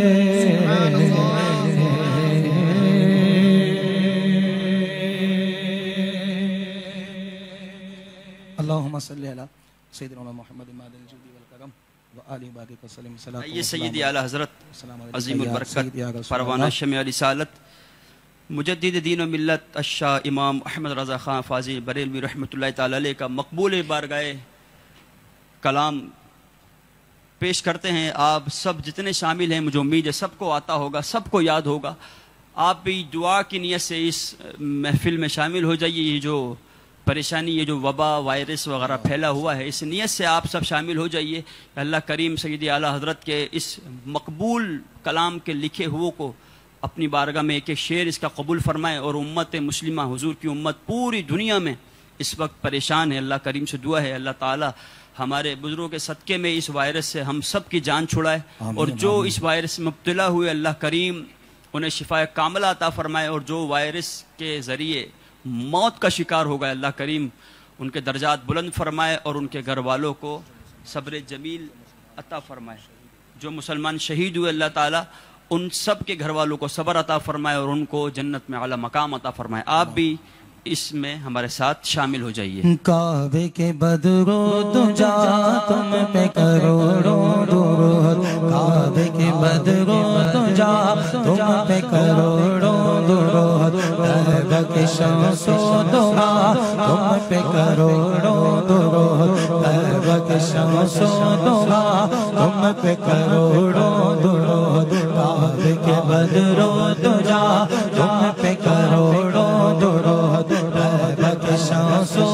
اللہم صلی علی سیدنا محمد مادن الجود والکرم وآلہ باقی وسلم یہ سیدی اعلیٰ حضرت عظیم البرکت پروانہ شمع رسالت مجدد دین و ملت الشاہ امام احمد رضا خان فاضل بریلوی رحمۃ اللہ تعالی علیہ کا مقبول بارگاہ کلام پیش کرتے ہیں آپ سب جتنے شامل ہیں مجھے امید ہے سب کو آتا ہوگا سب کو یاد ہوگا آپ بھی دعا کی نیت سے اس محفل میں شامل ہو جائیے یہ جو پریشانی یہ جو وبا وائرس وغیرہ پھیلا ہوا ہے اس نیت سے آپ سب شامل ہو جائیے اللہ کریم سیدی اعلیٰ حضرت کے اس مقبول کلام کے لکھے ہوئے کو اپنی بارگاہ میں ایک ایک شعر اس کا قبول فرمائے، اور امت مسلمہ حضور کی امت پوری دنیا میں اس وقت پریشان ہے۔ اللہ کریم سے دعا ہے اللہ تعالیٰ ہمارے بزرگوں کے صدقے میں اس وائرس سے ہم سب کی جان چھڑائے، اور جو اس وائرس میں مبتلا ہوئے اللہ کریم انہیں شفا کاملہ عطا فرمائے، اور جو وائرس کے ذریعے موت کا شکار ہو گئے اللہ کریم ان کے درجات بلند فرمائے، اور ان کے گھر والوں کو صبر جمیل عطا فرمائے۔ جو مسلمان شہید ہوئے اللہ تعالیٰ ان سب کے گھر والوں کو صبر عطا فرمائے، اور ان کو جنت میں اعلیٰ مقام عطا فرمائے۔ آپ بھی اس میں ہمارے ساتھ شامل ہو جائیے۔ کعبے کے بدرو دجا تم پہ کروڑوں درود، کعبے کے بدرو دجا تم پہ کروڑوں درود، طیبہ کے شمس و ضحیٰ تم پہ کروڑوں درود، طیبہ کے شمس و ضحیٰ تم پہ کروڑوں درود، کعبے کے بدرو دجا تم پہ کروڑوں درود، طیبہ کے شمس و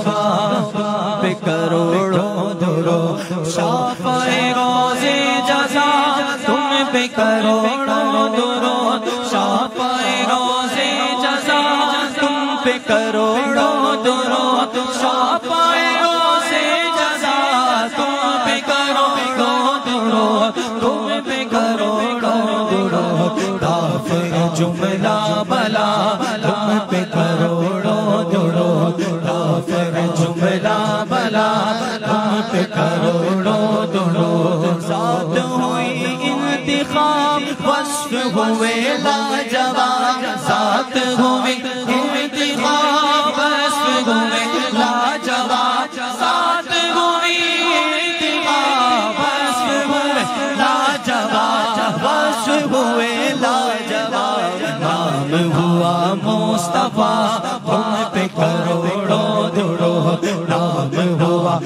ضحیٰ پہ کروڑوں درود، شافع روز جزا تم پہ کروڑوں درود، شافع روز جزا تم پہ کروڑوں درود، شافع روز جزا تم پہ کروڑوں درود، تم پہ کروڑوں درود، غافر جملہ بلا تم پہ کروڑوں درود، غافر جملہ بلا تم پہ کروڑوں درود، ذات ہوئی انتخاب وصف ہوئے لاجواب، ذات ہوئی انتخاب وصف ہوئے لاجواب، ذات ہوئی انتخاب وصف ہوئے لاجواب، وصف ہوئے لاجواب، نام ہوا مصطفیٰ تم پہ کروڑوں درود، نام ہوا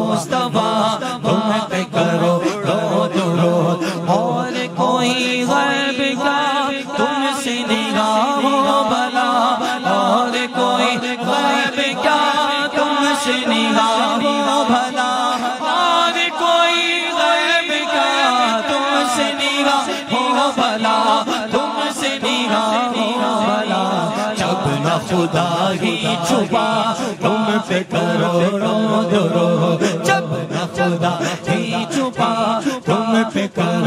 مصطفیٰ تم پہ کروڑوں درود، اور کوئی غیب کا تم سے نگاہ ہو بھلا، اور کوئی غیب کا تم سے نگاہ ہو بھلا، اور کوئی غیب کا تم سے نگاہ ہو بھلا، تم سے نگاہ ہو بھلا، جب نہ خدا ہی چھپا تم پہ کروڑوں درود، جب نہ خدا ہی چھپا تم پہ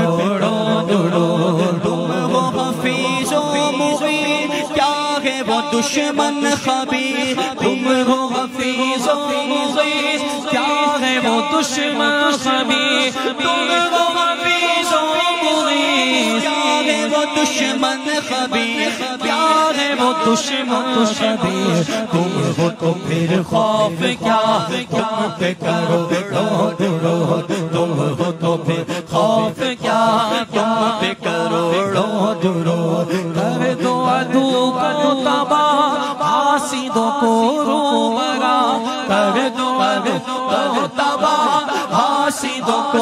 کروڑوں درود، تم وہ حفیظ و مغیث کیا ہے وہ دشمن خبیر، تم وہ حفیظ و مغیث کیا ہے وہ دشمن خبیر، تم وہ حفیظ و مغیث کیا ہے وہ دشمن خبیر، کیا ہے وہ دشمن خبیر، تم ہو تو پھر خوف کیا تم پہ کروڑوں درود، تم ہو تو پھر خوف کیا تم پہ کروڑوں درود، کر دو عدو کو تباہ حاسدوں کو روبرا، کر دو عدو کو تباہ حاسدوں کو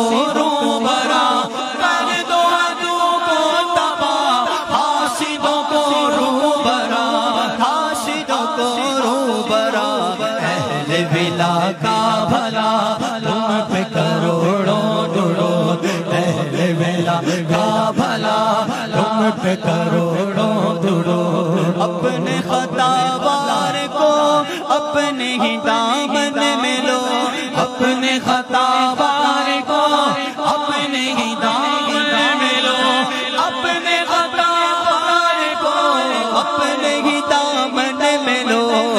روبرا، کر دو عدو کو تباہ حاسدوں کو روبرا، حاسدوں کو روبرا، اہل ولا کا بھلا تم پہ کروڑوں درود، اہل ولا کا بھلا تم پہ کروڑوں درود، اپنے خطا بار کو اپنے ہی دامن میں لو، اپنے خطا بار کو اپنے ہی دامن میں لو، اپنے خطا بار کو اپنے ہی دامن میں لو،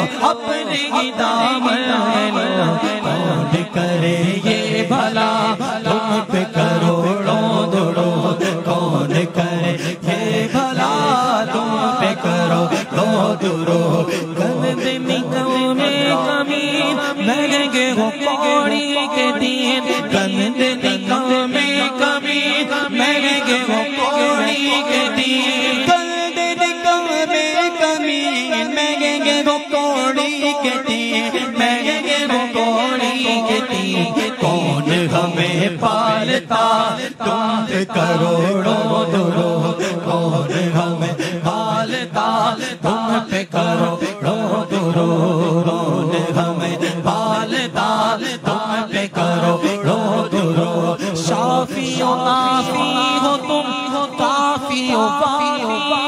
اپنے ہی دامن میں لو، کون کرے یہ بھلا تم پہ کروڑوں درود، کون کرے یہ بھلا تم پہ کروڑوں درود، گند نکو میں کمین مہنگے ہو کوڑی کے دین، گند نکو میں کمین مہنگے ہو کوڑی کے دین، گند نکو میں کمین مہنگے ہو کوڑی کے دین، مہنگے ہو کوڑی کے دین، کون ہمیں پالتا تم پہ کروڑوں درود، کون ہمیں پالتا تم پہ کروڑوں درود، کون ہمیں پالتا تم پہ کروڑوں درود، شافی و عافی ہو تم، کافی و وافی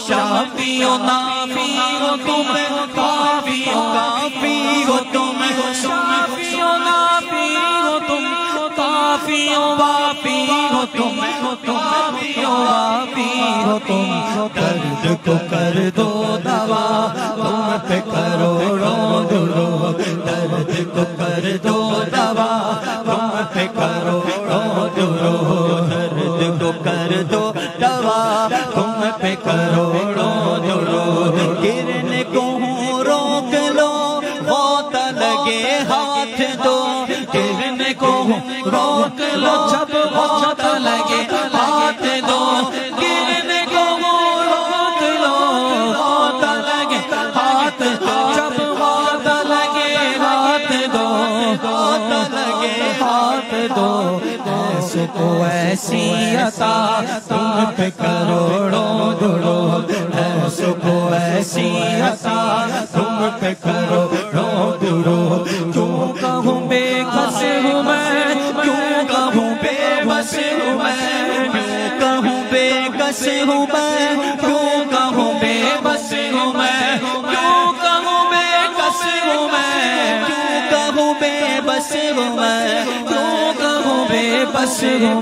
شافی و نافی ہو تم، کافی و کافی ہو تم، شافی و نافی ہو تم، کافی و وافی ہو تم، کافی و وافی ہو تم، درد کو کر دو دوا تم پہ کروڑوں درود، درد کو کر دو دوا تم پہ کروڑوں درود، درد کو کر دو دوا تم پہ کروڑوں درود، گرنے کو ہوں روک لو غوطہ لگے ہاتھ دو، گرنے کو ہوں روک لو جب غوطہ لگے ہاتھ دو، گرنے کو ہوں روک لو غوطہ لگے ہاتھ دو، جب غوطہ لگے ہاتھ دو، غوطہ لگے ہاتھ دو، ایسے کو ایسی عطا تم پہ کروڑوں درود، ایسے کو ایسی عطا تم پہ کروڑوں درود، کیوں کہوں بے کس ہوں میں، کیوں کہوں بے بس ہوں میں، کیوں کہوں بے کس ہوں میں، کیوں کہوں بے بس ہوں میں، کیوں کہوں بے کس ہوں میں، کیوں کہوں بے بس ہوں میں، کیوں کہوں بے بس ہوں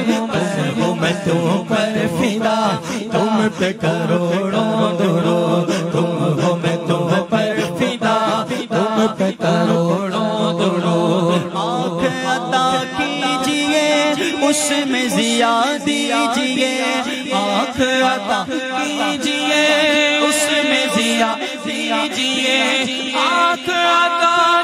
میں تم پر فدا تم پہ کروڑوں درود، تم ہو میں تم پر فدا تم پہ کروڑوں درود، آنکھ عطا کیجئے اس میں ضیا دیجئے، آنکھ عطا کیجئے اس میں ضیا دیجئے، آنکھ عطا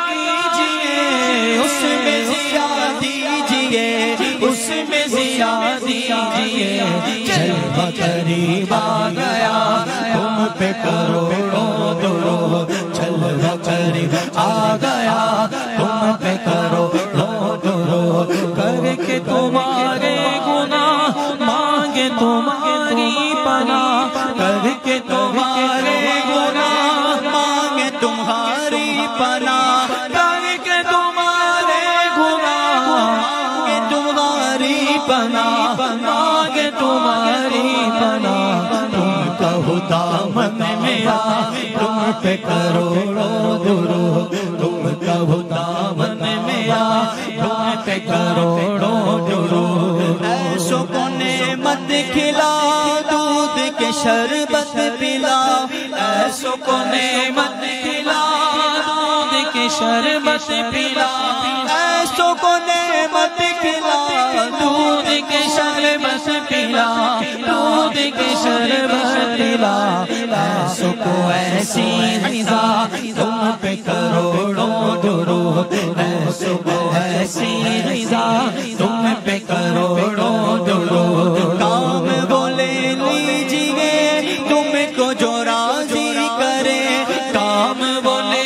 کیجئے اس میں ضیا دیجئے، اس میں ضیا دیجئے، جلوہ قریب آ گیا تم پہ کروڑوں درود، جلوہ قریب آ گیا تم پہ کروڑوں درود، کر کے تمہارے گناہ مانگے تمہاری پناہ، کر کے تمہارے گناہ مانگے تمہاری پناہ، کر کے تمہارے گناہ مانگے تمہاری پناہ، مانگے تمہاری پناہ، تم کہو دامن میرا تم پہ کروڑوں درود، تم کہو دامن میرا تم پہ کروڑوں درود، ایسو کو نعمت کھلا دودھ کے شربت پلا، ایسو کو نعمت کھلا دودھ کے شربت پلا، ایسو کو نعمت کھلا دودھ کے شربت پلا، دودھ کے شربت پلا، ایسو کو ایسی غذا تم پہ کروڑوں درود، ایسو کو ایسی غذا تم پہ کروڑوں درود، کام وہ لے لیجئے تم کو جو راضی کرے، کام وہ لے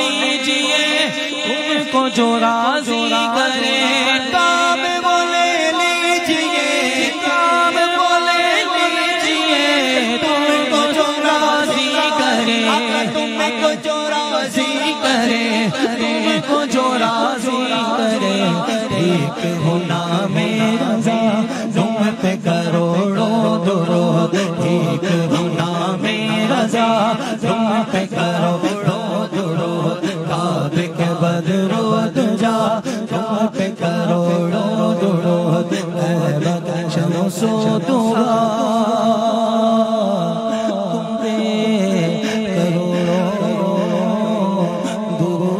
لیجئے تم کو جو راضی کرے، کام وہ لے لیجئے، کام وہ لے لیجئے تم کو جو راضی کرے، تم کو جو راضی کرے، تم کو جو راضی کرے، ایک ہونا میرا تم پہ کروڑوں درود، ایک ہونا میرا تم پہ کروڑوں درود، کعب کے بدر و دجا تم پہ کروڑوں درود، اے بدر شمس و دعا تم پہ کروڑوں درود۔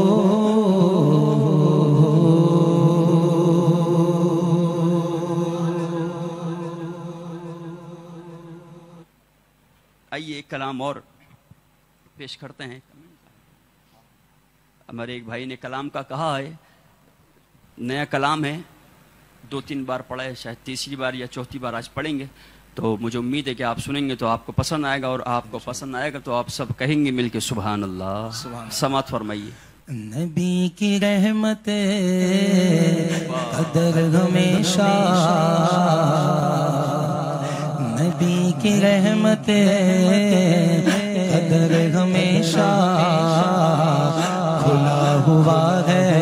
آئیے ایک کلام اور پیش کرتے ہیں، ہمارے ایک بھائی نے کلام کا کہا ہے، نیا کلام ہے، 2-3 بار پڑھا ہے، شاید تیسری بار یا چوتھی بار آج پڑھیں گے، تو مجھے امید ہے کہ آپ سنیں گے تو آپ کو پسند آئے گا، اور آپ کو پسند آئے گا تو آپ سب کہیں گے مل کے سبحان اللہ، سماعت فرمائیے۔ نبی کی رحمت قدر ہمیشہ، نبی کی رحمت قدر ہمیشہ کھلا ہوا ہے،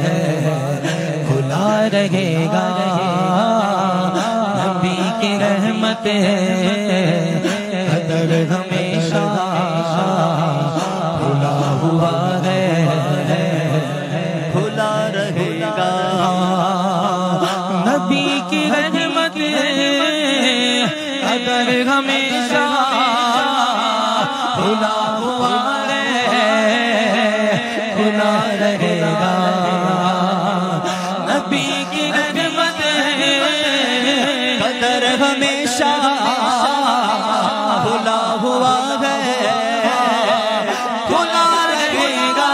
کھلا رہے گا، نبی کی رحمت قدر نبی کی رحمت قدر ہمیشہ کھلا ہوا ہے کھلا رہے گا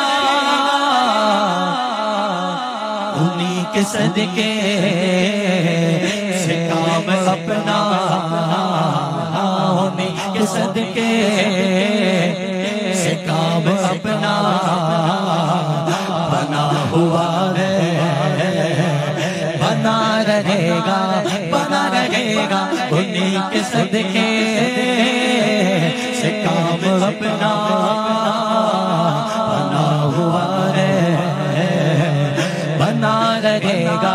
انہی کے صدقے سے کام اپنا انہی کے صدقے سے کام اپنا بنا ہوا ہے بنا رہے گا انہی کے صدقے سے کام اپنا بنا ہوا ہے بنا رہے گا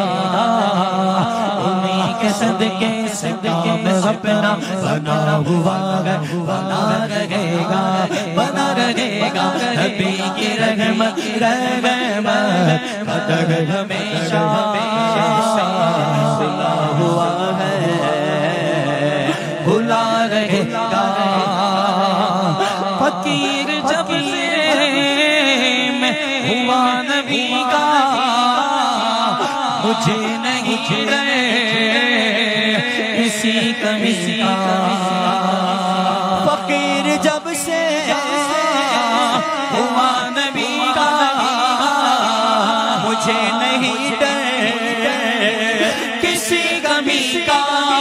انہی کے صدقے سے کام اپنا بنا ہوا ہے بنا رہے گا نبی کی رحمت قدر ہمیشہ کھلا ہوا ہے کھلا رہے گا فقیر جب سے میں ہوا نبی کا مجھے نہیں رہے کسی کمی کا فقیر جب سے ہوا نبی کا مجھے نہیں کسی کمی کا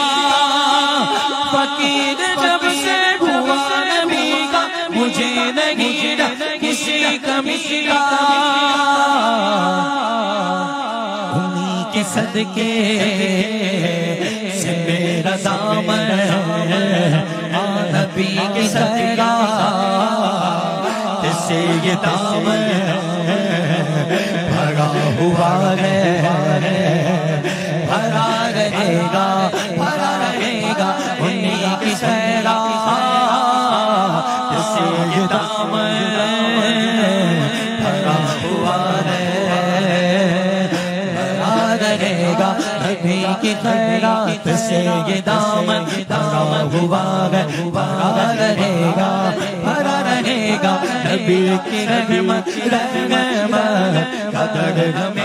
فقیر جب سے ہوا نبی کا مجھے نہیں کسی کمی کا انہی کے صدقے سے میرا دامن نبی کی خیرات سے یہ دامن بھرا ہوا ہے بھرا رہے گا انہی کی خیرات سے یہ دامن بھرا ہوا ہے بھرا رہے گا نبی کی خیرات سے یہ دامن بھرا ہوا ہے بھرا رہے گا نبی کی رحمت قدر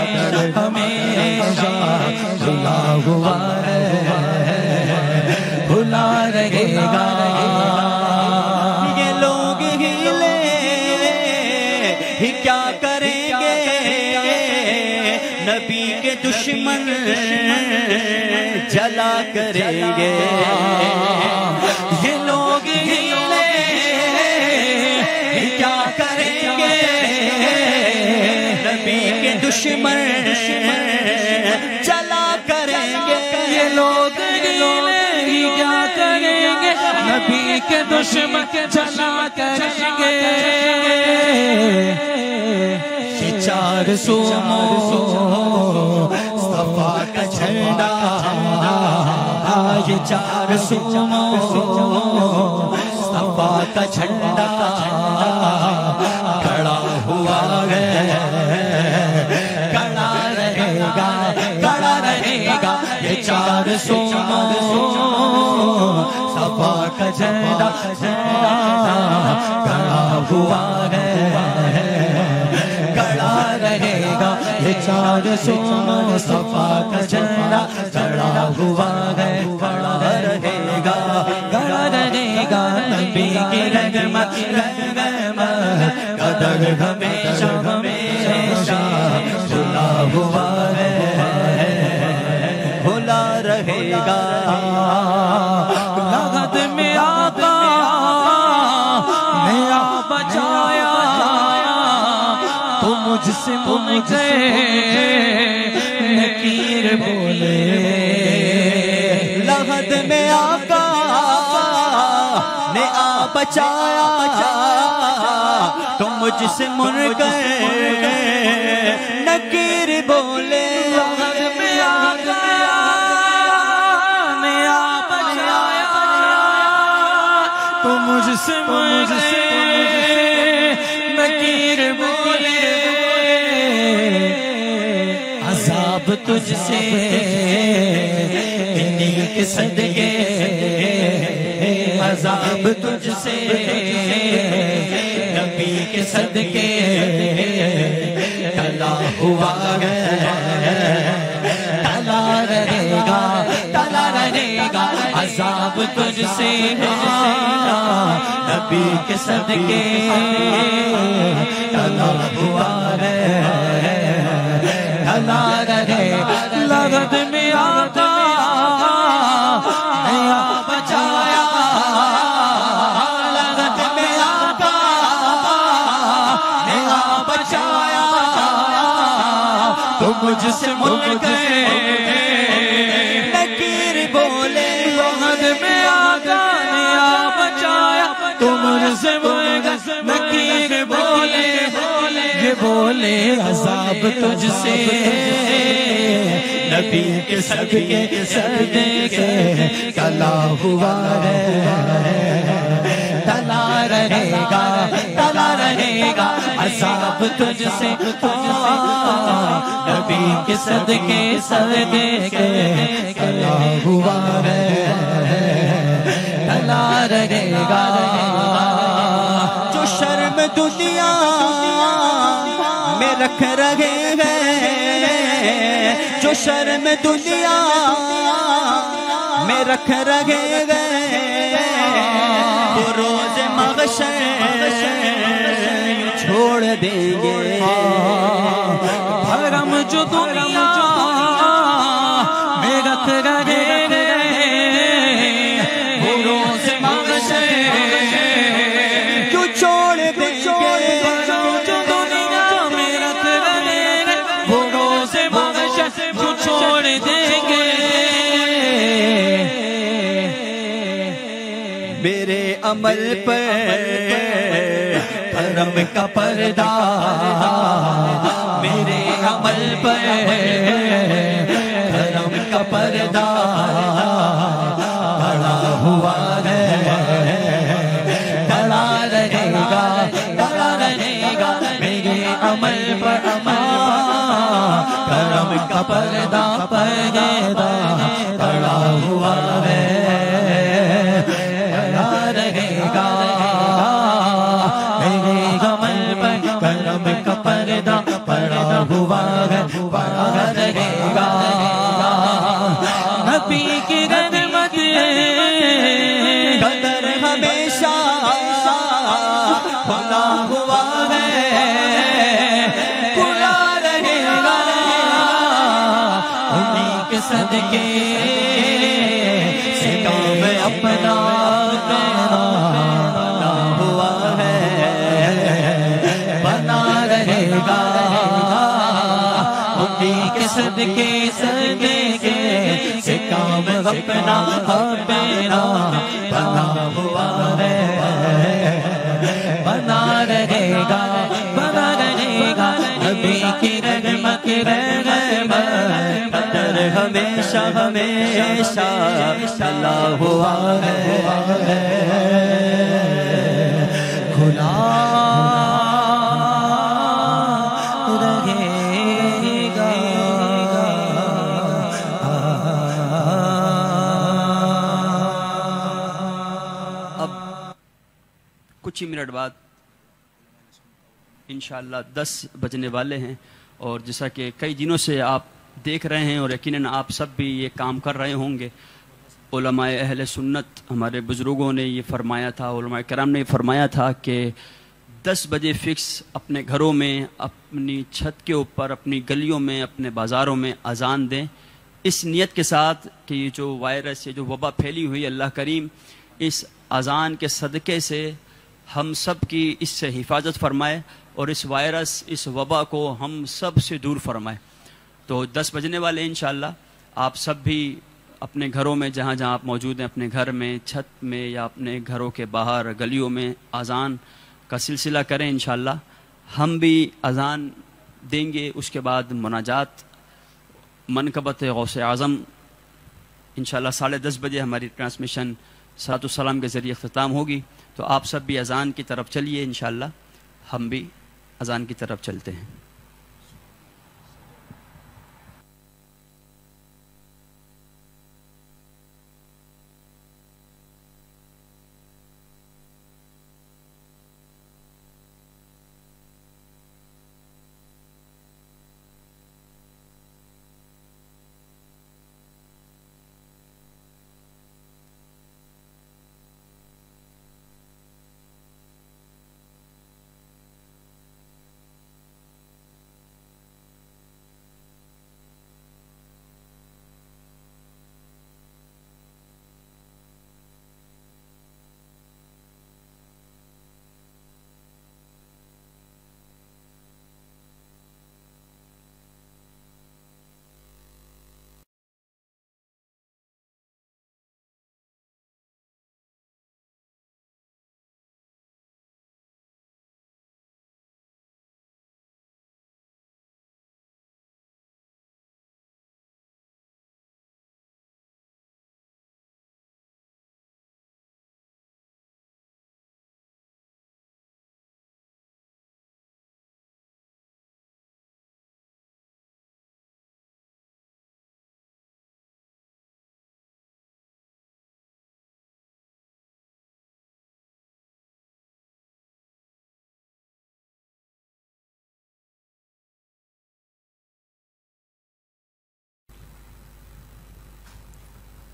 ہمیشہ کھلا ہوا ہے کھلا رہے گا یہ لوگ ہی کیا کریں گے نبی کے دشمن جلا کریں گے یہ لوگ کیا کریں گے نبی کے دشمن جلا کریں گے یہ لوگ کیا کریں گے نبی کے دشمن جلا کریں گے یہ 400 مصطفیٰ کا جھنڈا یہ 400 مصطفیٰ کا جھنڈا کھڑا ہوا ہے کھڑا رہے گا یہ 400 مصطفیٰ کا جھنڈا کھڑا ہوا ہے کھڑا رہے گا یہ 400 مصطفیٰ کا جھنڈا کھڑا ہوا ہے کھڑا رہے گا نبی کی رحمت قدر ہمیشہ کھلا ہوا ہے کھلا رہے گا لغت میں آقا میرا بچایا تو مجھ سے مجھے نکیر بولے لغت میں آقا نے بچایا تو مجھ سے مر گئے نکیر بولے لغت میں آقا نے بچایا تو مجھ سے مر گئے نکیر بولے عذاب تجھ سے انہی کے صدقے عذاب تجھ سے نبی کے صدقے تلا ہوا ہے، تلا رہے گا، تلا رہے گا عذاب تجھ سے نبی کے صدقے تلا ہوا ہے، تلا رہے گا لغت میں آقا نیا بچایا، لغت میں آقا نیا بچایا، تو مجھ سے مل گئے نکیر بولے، لغت میں آقا نیا بچایا، تو مجھ سے مل گئے نکیر بولے، یہ بولے عذاب تجھ سے نبی کے صدقے صدقے تلا ہوا ہے، تلا رہے گا، تلا رہے گا عذاب تجھ سے نبی کے صدقے صدقے تلا ہوا ہے، تلا رہے گا جو شرم دنیا میں رکھ رہے ہیں، جو شرم دنیا میں رکھ رہے ہیں، وہ روز محشر چھوڑ دیں گے، بھرم جو دنیا میں رکھ رہے ہیں، وہ روز محشر کیوں چھوڑ دیں گے، چھوڑ دیں گے، میرے عمل پر کرم کا پردہ، میرے عمل پر کرم کا پردہ پڑا ہوا ہے، پڑا رہے گا، پڑا رہے گا میرے عمل پر کرم کا پردہ پردہ پڑا ہوا ہے، پڑا رہے گا میرے عمل پر کرم کا پردہ پڑا ہوا ہے، پڑا رہے گا نبی کی رحمت قدر ہمیشہ کھلا ہوا ہے، کھلا رہے گا انہیں کے صدقے سے کام اپنا بنا ہوا ہے، بنا رہے گا انہیں کے صدقے صدقے سے کام اپنا بنا ہوا ہے، بنا رہے گا، بنا رہے گا نبی کی رحمت قدر ہمیشہ ہمیشہ چلا ہوا ہے، کھلا رہے گا، اب کچھ ہی منٹ بعد انشاءاللہ 10 بجنے والے ہیں، اور جیسا کہ کئی دنوں سے آپ دیکھ رہے ہیں اور یقیناً آپ سب بھی یہ کام کر رہے ہوں گے، علماء اہل سنت ہمارے بزرگوں نے یہ فرمایا تھا، علماء کرام نے یہ فرمایا تھا کہ 10 بجے فکس اپنے گھروں میں، اپنی چھت کے اوپر، اپنی گلیوں میں، اپنے بازاروں میں اذان دیں، اس نیت کے ساتھ کہ یہ جو وائرس، یہ جو وبا پھیلی ہوئی، اللہ کریم اس اذان کے صدقے سے ہم سب کی اس سے حفاظت فرمائے اور اس وائرس، اس وبا کو ہم سب سے دور فرمائے۔ تو 10 بجنے والے انشاءاللہ آپ سب بھی اپنے گھروں میں، جہاں جہاں آپ موجود ہیں، اپنے گھر میں، چھت میں یا اپنے گھروں کے باہر گلیوں میں اذان کا سلسلہ کریں انشاءاللہ۔ ہم بھی اذان دیں گے، اس کے بعد مناجات منقبت غوث اعظم انشاءاللہ 10:30 بجے ہماری ٹرانسمیشن صلاۃ السلام کے ذریعے اختتام ہوگی۔ تو آپ سب بھی اذان کی طرف چلیے انشاءاللہ، ہم بھی اذان کی طرف چلتے ہیں۔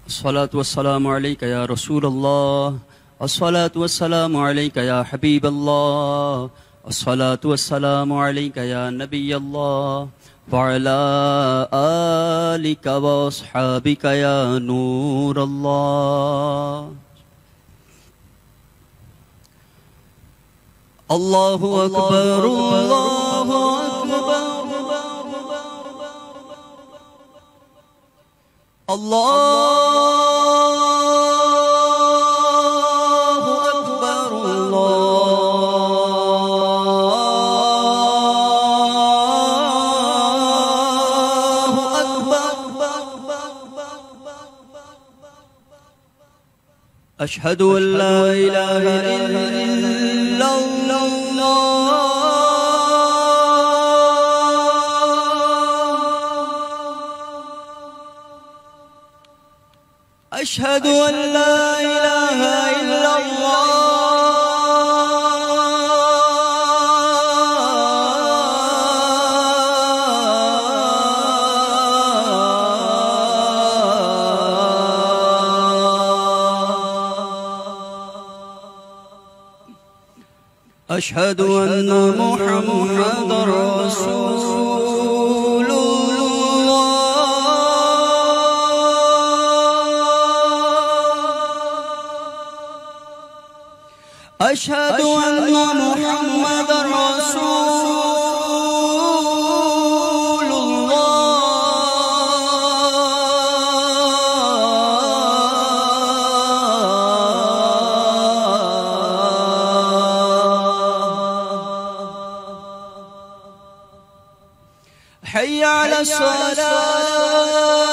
الصلاة والسلام عليك يا رسول الله، الصلاة والسلام عليك يا حبيب الله، الصلاة والسلام عليك يا نبي الله، وعلى آلك وأصحابك يا نور الله. الله أكبر الله أكبر الله أكبر الله أكبر. أشهد أن لا إله إلا الله أشهد أن لا إله إلا الله أشهد أن محمدا رسول أشهد أن محمدا رسول الله. حي على الصلاة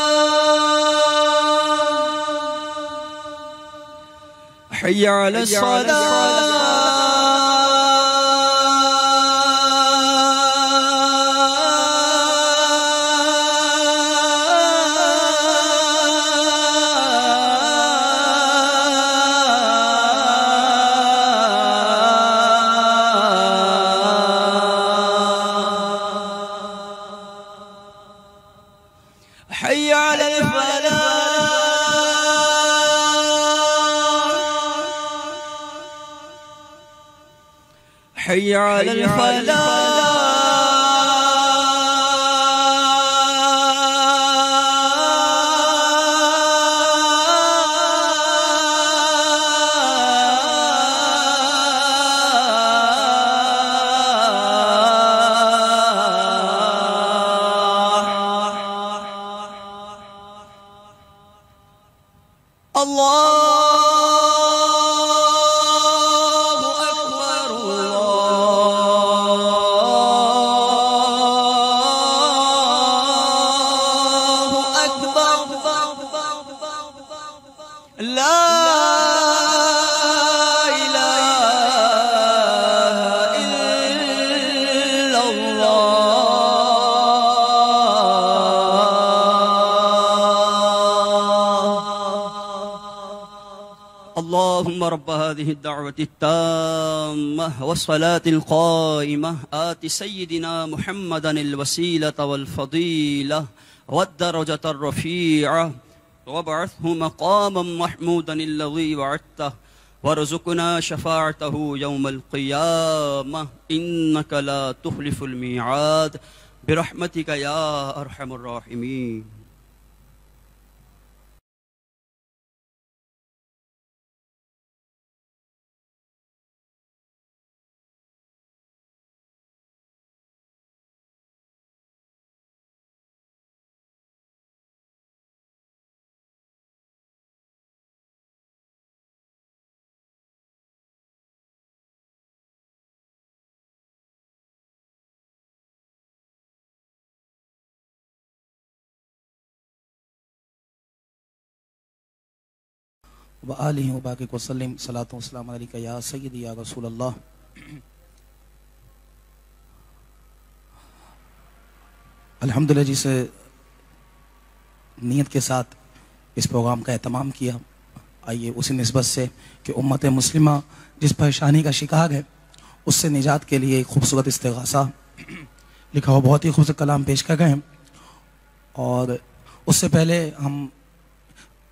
حي على الصلاة حي على الفلاح حي على الفلاح اللهم رب هذه الدعوة التامة والصلاة القائمة آت سيدنا محمدا الوسيلة والفضيلة والدرجة الرفيعة وابعثه مقاما محمودا الذي وعدته وارزقنا شفاعته يوم القيامة إنك لا تخلف الميعاد برحمتك يا أرحم الراحمين. وآلہ وبارک وسلم صلاۃ و سلام علیک یا سیدی یا رسول اللہ. الحمدللہ جس نیت کے ساتھ اس پروگرام کا اہتمام کیا، آئیے اسی نسبت سے کہ امت مسلمہ جس پریشانی کا شکار ہے اس سے نجات کے لیے ایک خوبصورت استغاثہ لکھا ہوا بہت ہی خوبصورت کلام پیش کر گئے ہیں. اور اس سے پہلے ہم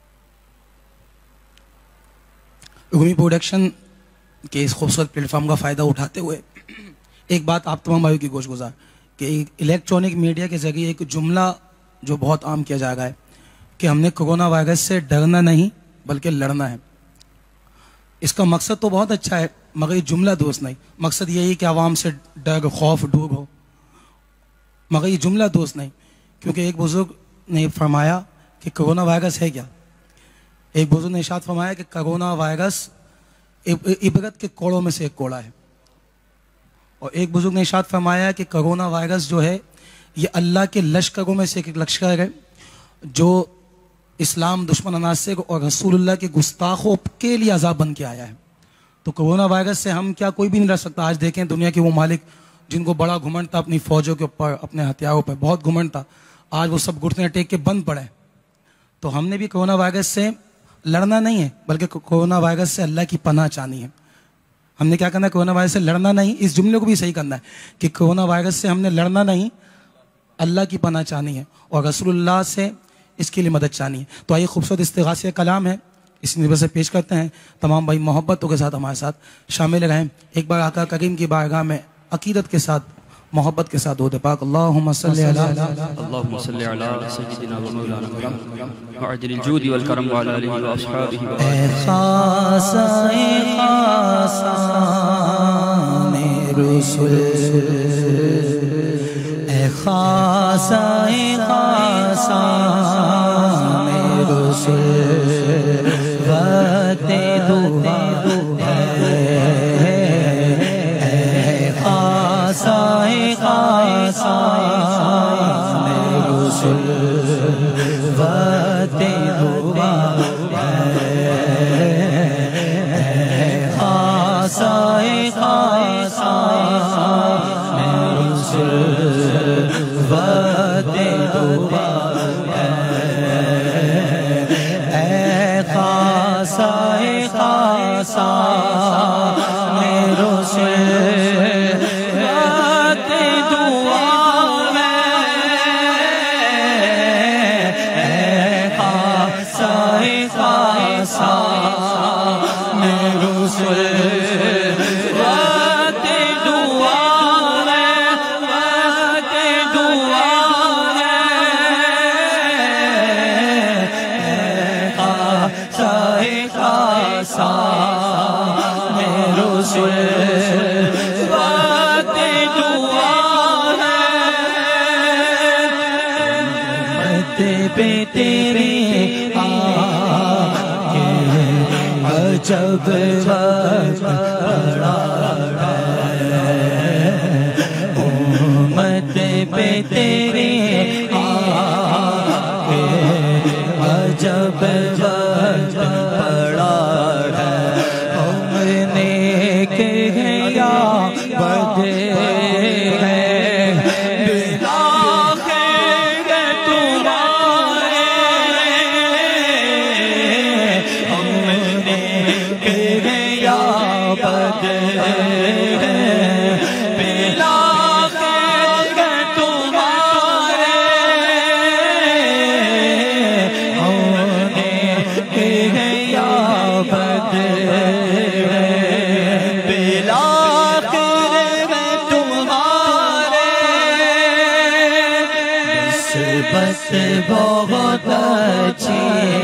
रूमी प्रोडक्शन के इस खूबसूरत प्लेटफॉर्म का फ़ायदा उठाते हुए एक बात आप तमाम भाइयों की गोशगुजार कि इलेक्ट्रॉनिक मीडिया के ज़रिए एक जुमला जो बहुत आम किया जा रहा है कि हमने कोरोना वायरस से डरना नहीं बल्कि लड़ना है। इसका मकसद तो बहुत अच्छा है मगर ये जुमला दोस्त नहीं। मकसद यही कि आवाम से डर खौफ दूर हो, मगर ये जुमला दोस्त नहीं। क्योंकि एक बुजुर्ग ने फरमाया कि कोरोना वायरस है क्या। एक बुजुर्ग ने इरशाद फरमाया कि कोरोना वायरस इबरत के कोड़ों में से एक कोड़ा है। और एक बुजुर्ग ने इरशाद फरमाया कि कोरोना वायरस जो है ये अल्लाह के लश्करों में से एक लश्कर है जो इस्लाम दुश्मन अनासिर और रसूलुल्लाह के गुस्ताखों के लिए अजाब बन के आया है। तो कोरोना वायरस से हम क्या, कोई भी नहीं लड़ सकता। आज देखें दुनिया के वो मालिक जिनको बड़ा घुमंड था अपनी फौजों के ऊपर, अपने हथियारों पर बहुत घुमंड था, आज वो सब घुटने टेक के बंद पड़े। तो हमने भी कोरोना वायरस से लड़ना नहीं है बल्कि कोरोना वायरस से अल्लाह की पनाह चाहनी है। हमने क्या करना है, कोरोना वायरस से लड़ना नहीं, इस जुमले को भी सही करना है कि कोरोना वायरस से हमने लड़ना नहीं, अल्लाह की पनाह चाहनी है और रसूलुल्लाह से इसके लिए मदद चाहनी है। तो आइए खूबसूरत इस्तिगासे कलाम है, इस निस्बत से पेश करते हैं। तमाम भाई मोहब्बतों के साथ हमारे साथ शामिल रहें। एक बार आका करीम की बारगाह में अकीदत के साथ मोहब्बत के साथ दुरूद पाक अल्लाहुम्मा सल्ली अला सय्यिदिना व मौलाना मुहम्मद व अजलिल जूदी वल करम व अला आलिहि व अस्हाबिहि व जब बड़ा उम्मत पे तेरे जब बड़ा हमने किया बदे बहुत अच्छी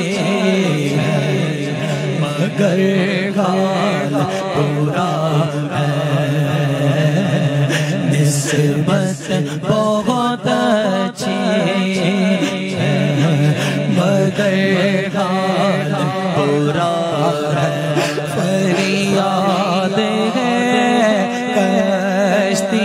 मगर हाल बुरा है। निस्बत बहुत अच्छी मगर हाल बुरा है। फरियाद है कश्ती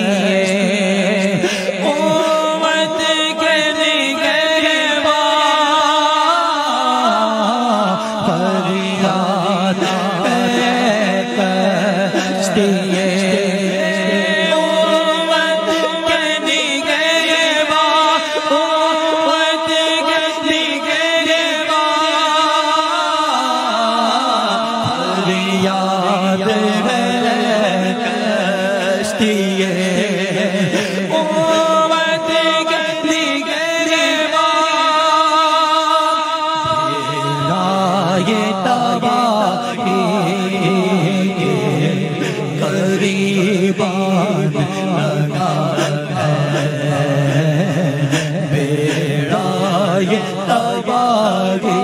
تباہی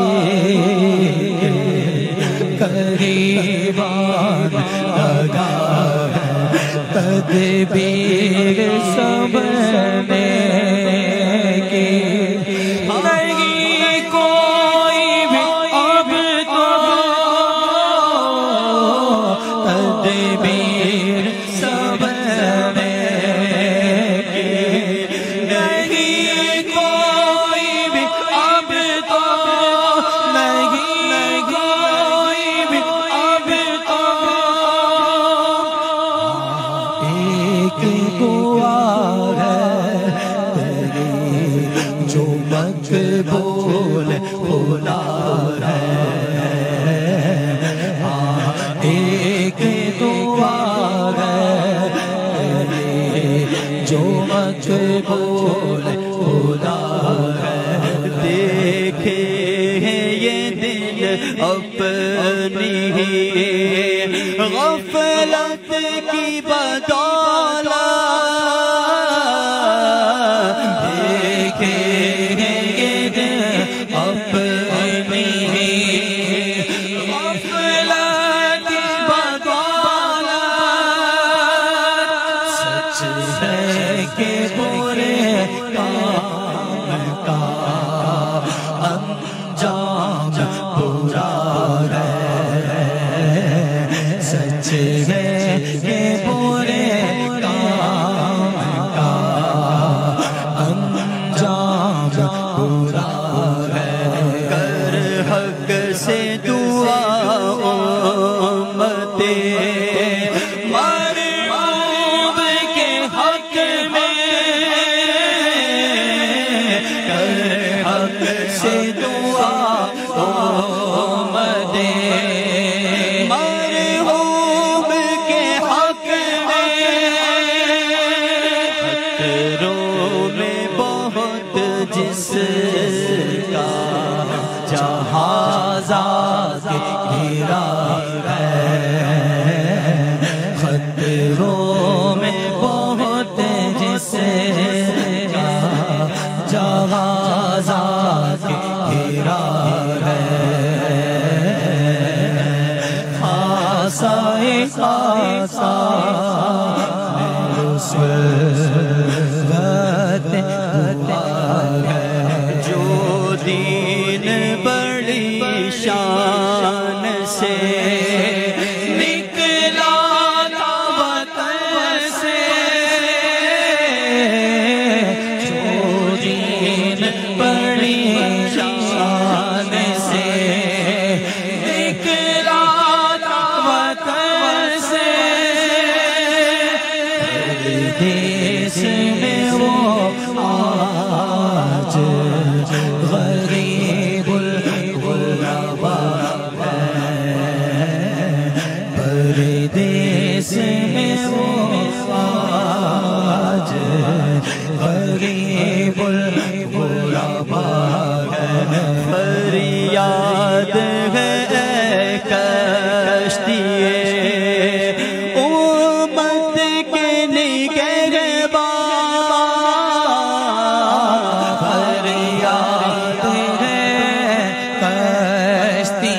قریبان لگا تدبیر سب نے کی نہیں کوئی بھی اب تو تدبیر سب نے کی نہیں کوئی بھی اب تو نہیں کوئی بھی اب تو ایک دعا ہے تیری جو مقبول خدا ہے ایک دعا ہے تیری جو مقبول خدا ہے دیکھے ہیں یہ دل اپنی غفلت کی بدولت دیکھے ہیں یہ دل اپنی غفلت کی بدولت سچ ہے کہ برے کام کا انجام برا ہے سچ ہے کہ برے کام کا انجام برا ہے کر حق سے دعا امتے مرغوب کے حق میں کر حق سے دعا امتے مرغوب کے حق میں خطروں میں بہت جس کا جہاز آگے گھرا ہے خطروں میں بہت جس کا جہاز آگے گھرا ہے خاصا خاصا رسوت ہے جو دین بڑی شان سے نکلا تھا وطن سے جو دین بڑی شان سے نکلا تھا وطن سے دیس میں وہ آج غریب الغرباء ہے پردیس میں وہ آج غریب الغرباء ہے فریاد ہے کشتی امت کے نگہبان فریاد ہے کشتی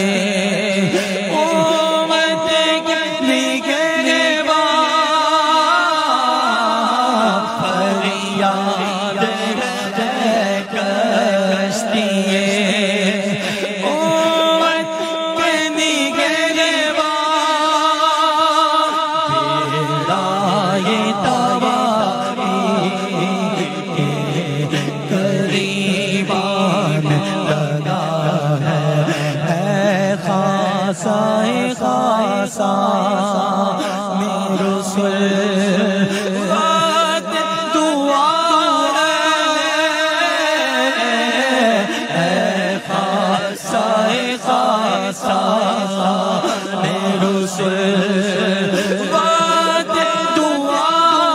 امت کے نگہبان فریاد ہے کشتی خاصا میرے سلوات دعا ہے خاصا میرے سلوات دعا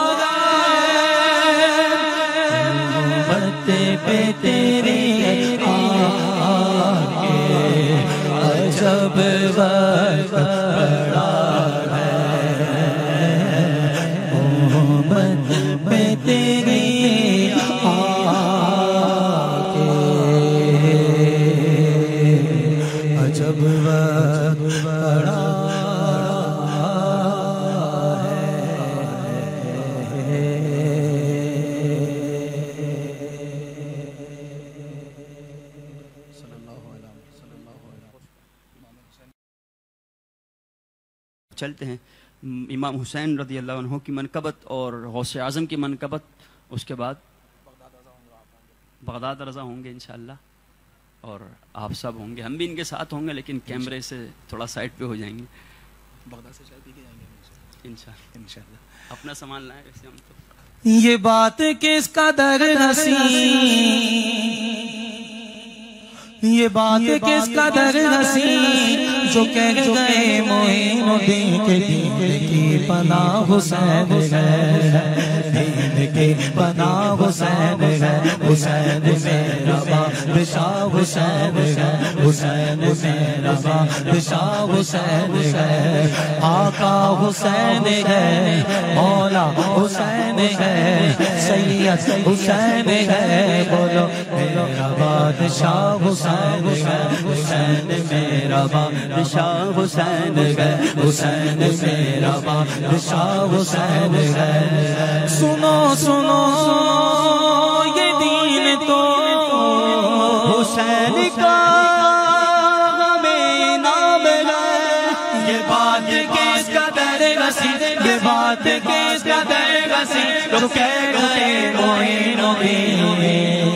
امت پہ تیری جب وقت پڑا ہے امت پہ تیری آ کے چلتے ہیں امام حسین رضی اللہ عنہ کی منقبت اور غوث اعظم کی منقبت، اس کے بعد بغداد رضا ہوں گے انشاءاللہ، اور آپ سب ہوں گے، ہم بھی ان کے ساتھ ہوں گے لیکن کیمرے سے تھوڑا سائڈ پہ ہو جائیں گے. بغداد سے چائے پی کے جائیں گے انشاءاللہ. اپنا سامان لائیں ویسے ہم تو. یہ بات کس قدر حسین، یہ بات کس قدر حسین، جو کہہ گئے معین الدین کے دین کی پناہ حسین ہے، دین کی پناہ حسین ہے، حسین میرا بادشاہ حسین ہے، حسین میرا بادشاہ حسین ہے، آقا حسین ہے، مولا حسین ہے، سید حسین ہے، بولو میرا بادشاہ حسین ہے، حسین میرا بادشاہ حسین ہے، حسین میرا بادشاہ حسین ہے. سنو سنو یہ دین تو حسین کا ہمیں نام ہے. یہ بات کس قدر وسیع، یہ بات کس قدر وسیع، تو کہہ گئے معین الدین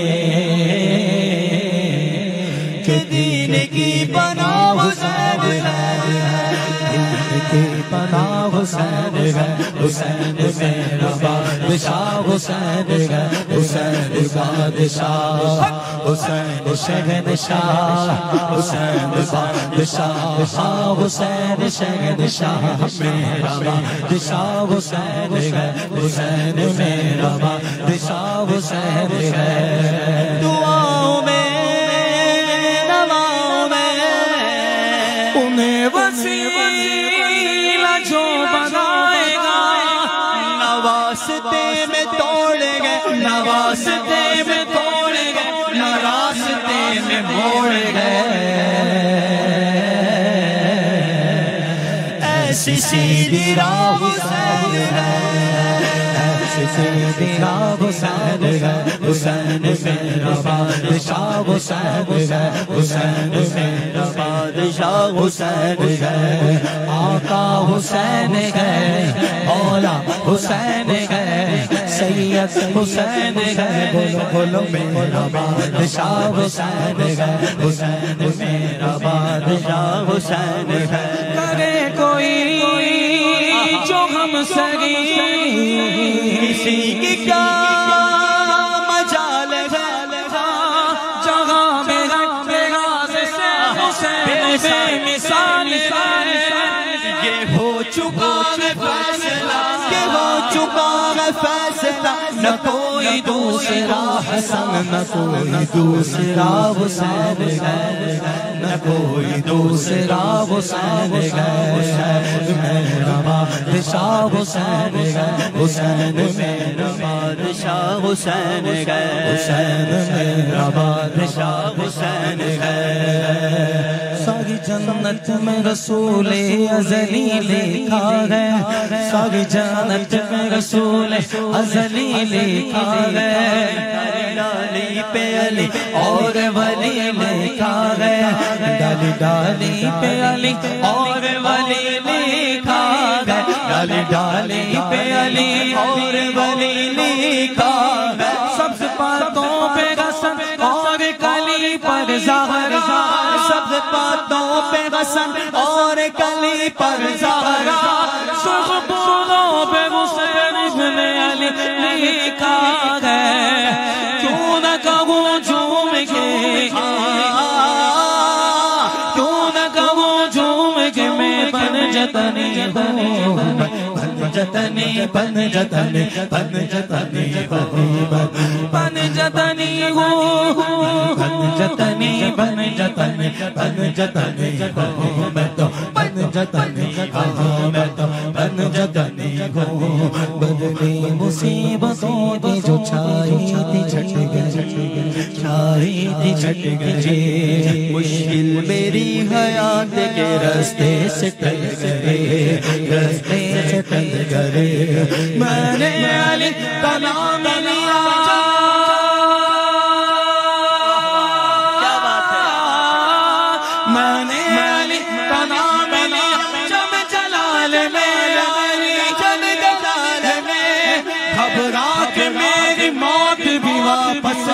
کہ دین کی پناہ حسین ہے، دین کی پناہ حسین ہے، حسین میرا بادشاہ حسین ہے، حسین بادشاہ، حسین شہنشاہ، حسین بادشاہ، حسین شہنشاہ، میرا بادشاہ حسین ہے، حسین میرا بادشاہ حسین ہے. دعاؤں میں وسیلہ جو بنائے گا، نواستے میں توڑے گئے، نواستے میں توڑے گئے، نراستے میں موڑ گئے. ایسی سیدھی راہ حسین ہے، ایسی سیدھی راہ حسین ہے، حسین میرا بادشاہ حسین ہے، حسین میرا بادشاہ حسین ہے. آقا حسین ہے، مولا حسین ہے، سید حسین ہے، بولو بولو میرا بادشاہ حسین ہے، حسین میرا بادشاہ حسین ہے. کرے کوئی جو ہم سگی، کسی کی کیا مجال ہے، جہاں میرا راز سے حسین بے مثال ہے. یہ ہو چکا ہے فیصلہ، یہ ہو چکا ہے فیصلہ، نہ کوئی دوسرا حسن، نہ کوئی دوسرا حسین ہے، نہ کوئی دوسرا حسین ہے. حسین میرا بادشاہ حسین ہے، حسین میرا بادشاہ حسین ہے، حسین میرا بادشاہ حسین ہے. ساری جنت میں رسول ازلی لکھا ہے، ساری جنت میں رسول ازلی لکھا ہے. ڈالی پہ علی اور ولی لکھا ہے، ڈالی ڈالی پہ علی اور ولی لکھا ہے، ڈالی ڈالی پہ علی اور ولی لکھا ہے. سبز پاتوں پہ حسن اور کلی پر زہرا، سبز پاتوں پہ حسن اور کلی پر زہرا، سرخ پھولوں پہ حسین ابن علی لکھا ہے. کیوں نہ کہوں جھوم کے، کیوں نہ کہوں جھوم کے میں بن جتنی ہوں، بن جتنی بن جتنی بن جتنی بن جتنی ہوں، بن جتنی بن جتنی بن جتنی ہوں. میں تو بن جتنی ہوں، میں تو بن جتنی ہوں. بدلی مصیبتوں کی جو چھائی تھی چھٹ گئی، چھائی تھی چھٹ گئی. مشکل میری حیات کے راستے سے ٹل گئے، راستے سے ٹل گئے. میں نے علی کا نام لیا، کیا بات ہے، میں نے علی کا نام لیا، جب جلال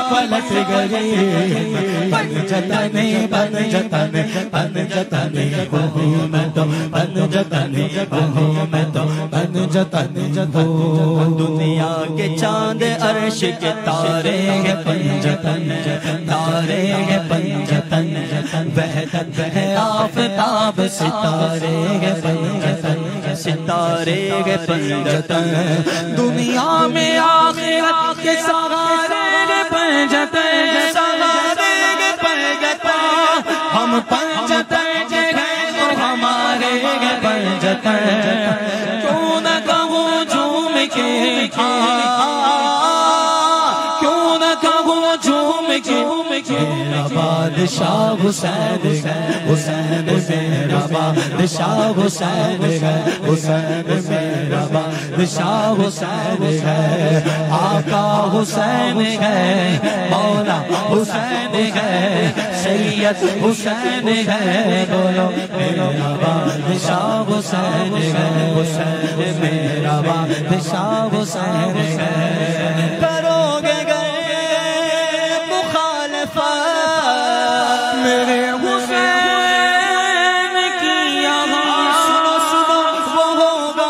پلٹ گئی بن جتنے بن جتنے بن جتنے ہوں میں تو بن جتنے ہوں میں تو بن جتنے دنیا کے چاند عرش کے تارے ہیں پنجتن تارے ہیں پنجتن وحدت ہے آفتاب ستارے ہیں پنجتن ستارے ہیں پنجتن دنیا میں آخرت کے سہارے ہیں پنجتن سہارے ہیں پنجتن ہم پنجتن ہیں تو ہمارے ہیں پنجتن کیوں نہ کہوں جھوم کے کیوں نہ کہوں جھوم کے میرا بادشاہ حسین ہے حسین میرا بادشاہ حسین ہے حسین میرا بادشاہ حسین ہے آقا حسین ہے مولا حسین ہے سید حسین ہے بولو میرا بادشاہ حسین ہے حسین میرا بادشاہ حسین ہے کرو گے میرے حسین کی یہاں سنو وہ ہوگا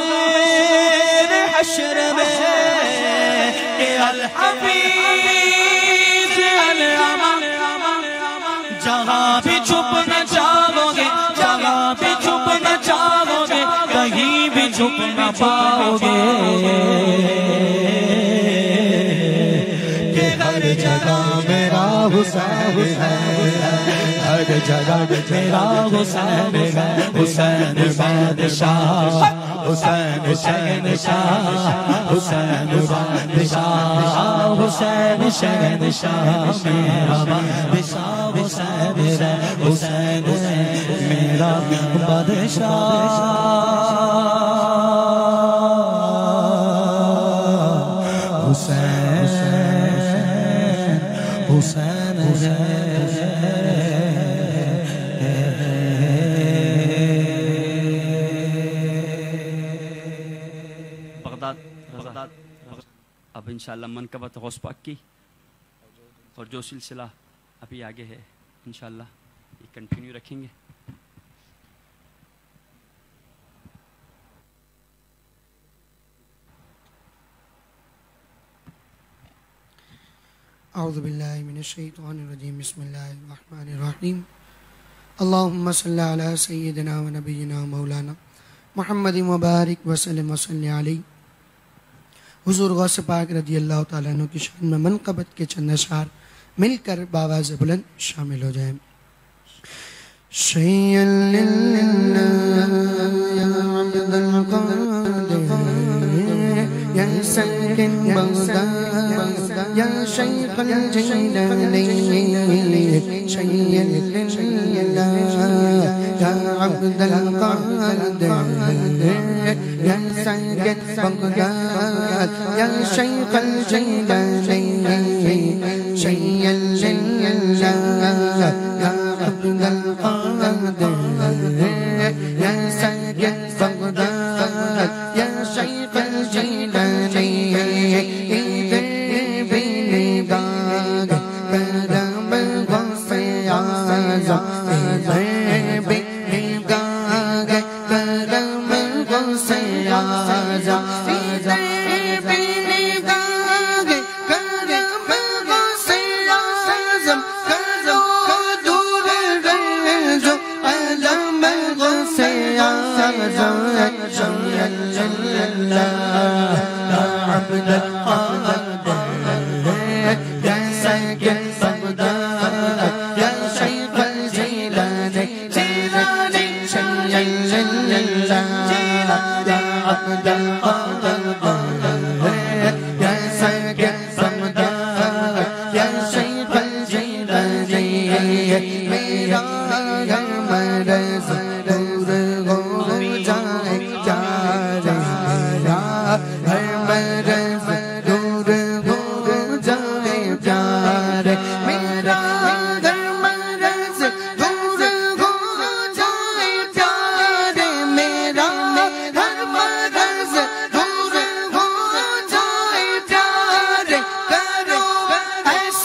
حشر میں کہ الحفیظ الامام جہاں بھی چھپ نہ چاہو گے جہاں بھی چھپ نہ چاہو گے کہیں بھی چھپ نہ پاؤ گے کہ ہر جگہ میرا حسین ہے ہر جگہ میرا حسین ہے حسین بادشاہ حسین شہنشاہ حسین بادشاہ حسین شہنشاہ میرا بادشاہ حسین ہے حسین میرا بادشاہ حسین حسین بغداد اب انشاءاللہ منقبت غوث پاک کی اور جو سلسلہ ابھی آگے ہے انشاءاللہ یہ کنٹینیو رکھیں گے. اعوذ باللہ من الشیطان الرجیم بسم اللہ الرحمن الرحیم اللہم صلی علی سیدنا و نبینا مولانا محمد مبارک وسلم وصلی علیہ. حضور غوث پاک رضی اللہ تعالیٰ عنہ کی شان میں منقبت کے چند اشعار مل کر باواز بلند شامل ہو جائیں. شیئا للہ یا عبد القادر یا ساکن بغداد یا شیخ الجیلانی شیئا للہ یا عبد القادر یا ساکن بغداد یا شیخ الجیلانی شیئا للہ یا عبد القادر یا ساکن بغداد یا شیخ الجیلانی ادھر بھی نگاہ کرم غوث اعظم ادھر بھی نگاہ کرم غوث اعظم ادھر بھی نگاہ کرم غوث اعظم کرو دور جو علم غوث اعظم شیئا للہ یا عبد القادر یا ساکن بغداد یا شیخ الجیلانی شیئا للہ یا عبد القادر یا ساکن بغداد یا شیخ الجیلانی میرا گھر مرض دور ہو جائے پیارے میرا گھر مرض دور ہو جائے پیارے میرا گھر مرض دور ہو جائے پیارے میرا گھر مرض دور ہو جائے پیارے کرو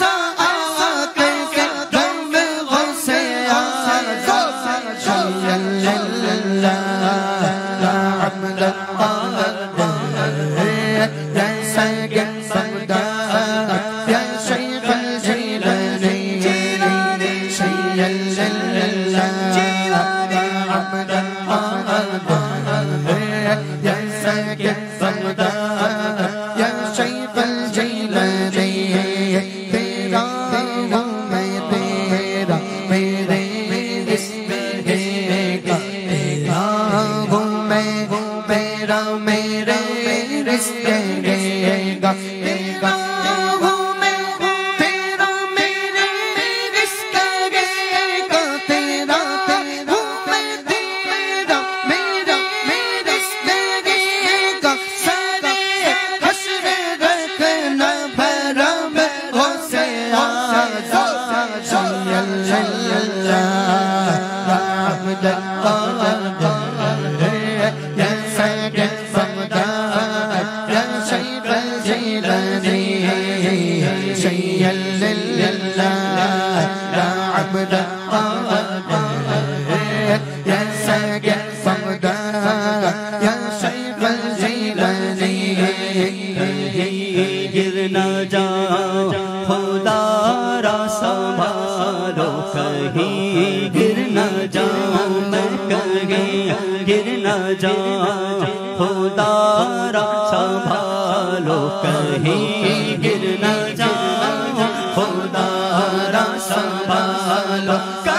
گرنا جاؤ خدا را سنبھالو کہیں گرنا جاؤ میں کہیں گرنا جاؤ خدا را سنبھالو کہیں گرنا جاؤ خدا را سنبھالو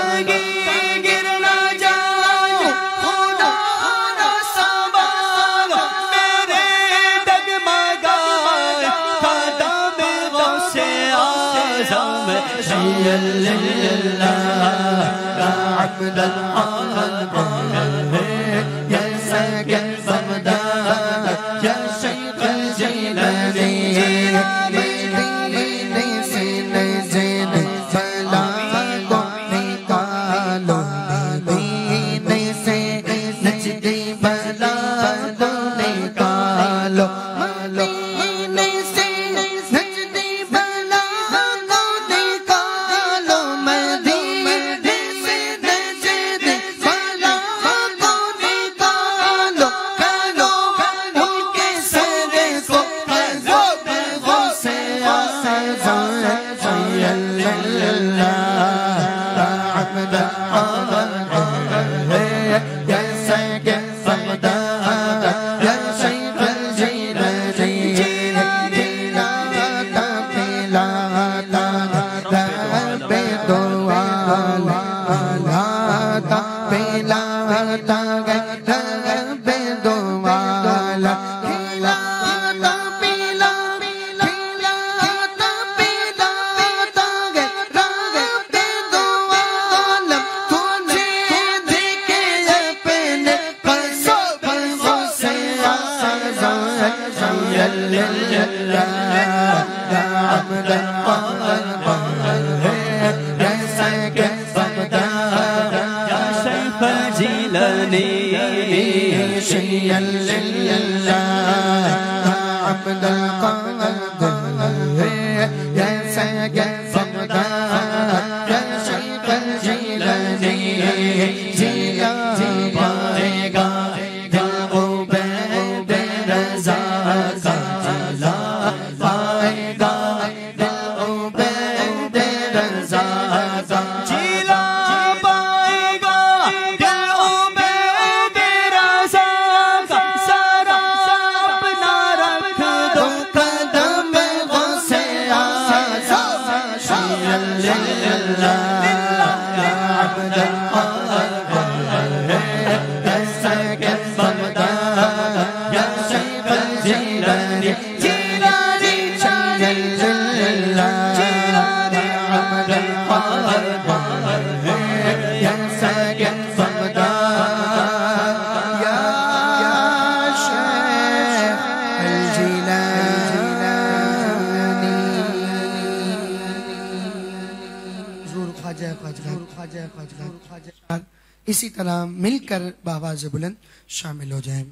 اسی طرح مل کر بآواز بلند شامل ہو جائیں.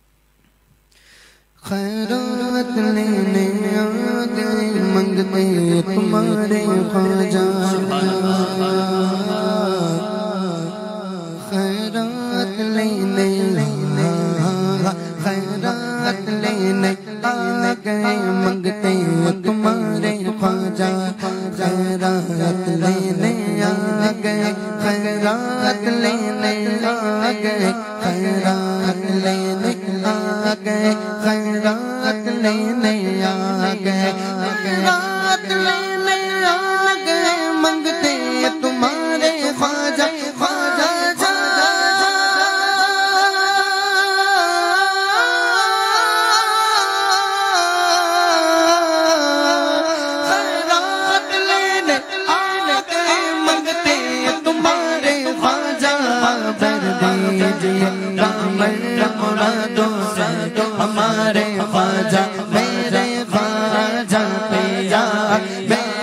خیرات لینے آ گئے منگتے تمہارے خواجہ، خیرات لینے خیرات لینے آ گئے منگتے تمہارے خواجہ، خیرات لینے آ گئے خیرات لینے آ گئے خیرات لینے آ گئے خیرات لینے آ گئے خیرات لینے آ گئے منگتے تمہارے خواجہ، خواجہ ہمارے خواجہ میرے خواجہ پہ یا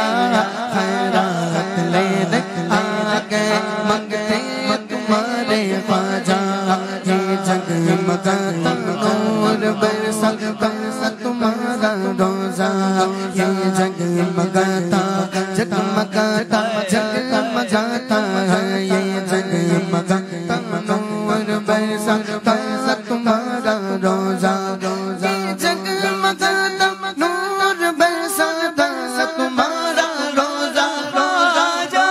خیرات لینے آ گئے منگتے تمہارے خواجہ یہ جگمگاتا نور برستا تمہارا روزہ یہ جگمگاتا جگمگاتا جگمگاتا یہ جگمگاتا نور برستا تمہارا روزہ یہ جگمگاتا نور برستا تمہارا روزہ خواجہ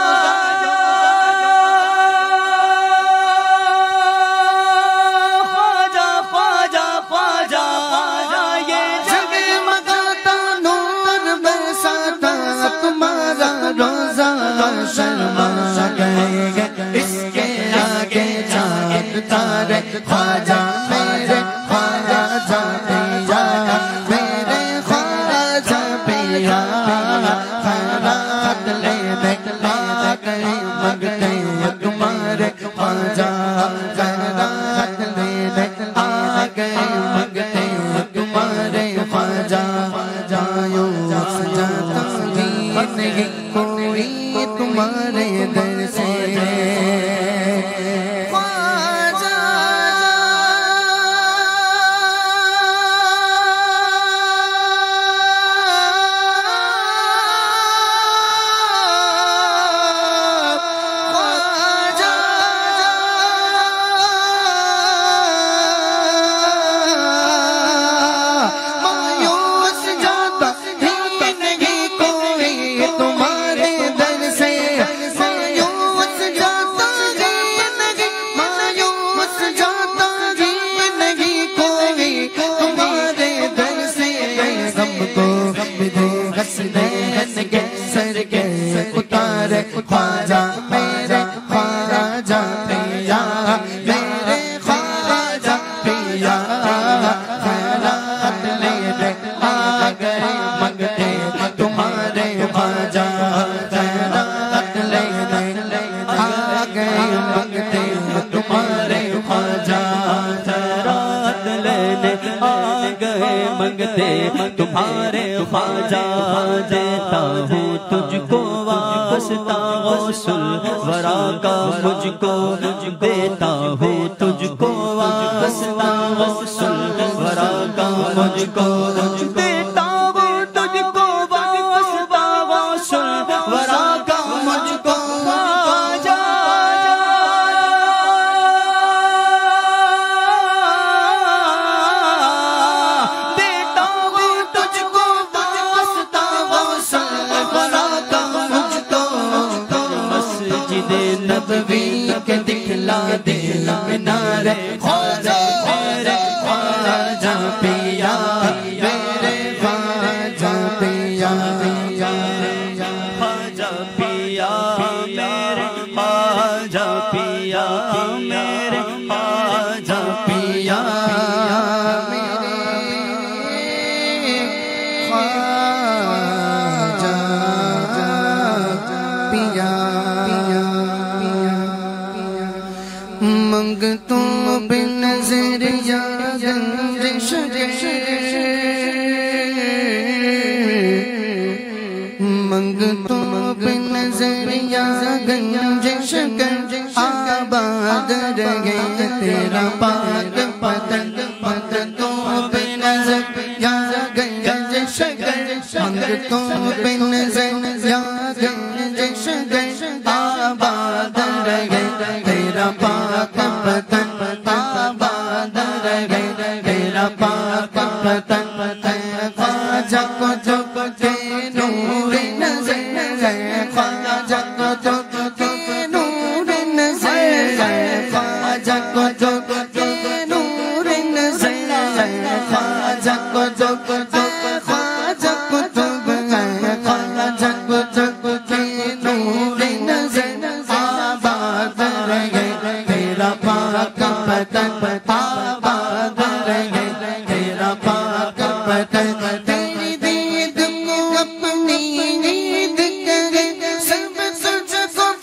خواجہ خواجہ خواجہ یہ جگمگاتا نور برستا تمہارا روزہ شرما گئے اس کے آگے چاند تارے خواجہ میرے خواجہ پیا میرے خواجہ پیا خیرات لینے آ گئے منگتے تمہارے خواجہ خیرات لینے آ گئے منگتے تمہارے خواجہ جایوں سجاتا بھی نہیں کوئی تمہارے در سے خواجہ مایوس جاتا ہی نہیں کوئی تمہارے در سے مایوس جاتا ہی نہیں مایوس جاتا ہی نہیں کوئی تمہارے در سے غم کو بدے حسنین کے سر کے اتارے خواجہ میرے خواجہ پیا میرے خواجہ پیا خیرات لینے آ گئے منگتے تمہارے خواجہ خیرات لینے آ گئے منگتے تمہارے خواجہ خیرات لینے آ گئے منگتے تمہارے خواجہ دیتا ہوں تجھ کو واسطہ غوث الورا کا مجھ کو دیتا ہوں تجھ کو واسطہ غوث الورا کا مجھ کو دیتا ہوں تجھ کو واسطہ غوث الورا کا مجھ کو خواجہ دیتا ہوں تجھ کو واسطہ غوث الورا کا مجھ کو مسجد نبوی کے دکھلا دے مینارے خواجہ میرے خواجہ پیا میرے خواجہ پیا خواجہ پیا میرے خواجہ پیا میرے خواجہ پیا خواجہ پیا منگتوں بے نظر یا گنجش منگتوں بے نظر یا گنجش آباد رہے تیرا پاک پتن منگتوں بے نظر یا گنجش منگتوں بے نظر یا گنجش آباد رہے تیرا پاک پتن آباد رہے تیرا پاک پتن خواجہ کو جو کے نور نظر ہے خواجہ کو جو کے نور نظر ہے خواجہ کو جو کے نور نظر ہے خواجہ کو جو خواجہ کو جو خواجہ کو جو کے نور نظر آباد رہے تیرا پاک پتن آباد رہے تیرا پاک پتن تیری دید کو اپنی دید کرے سب تجھ کو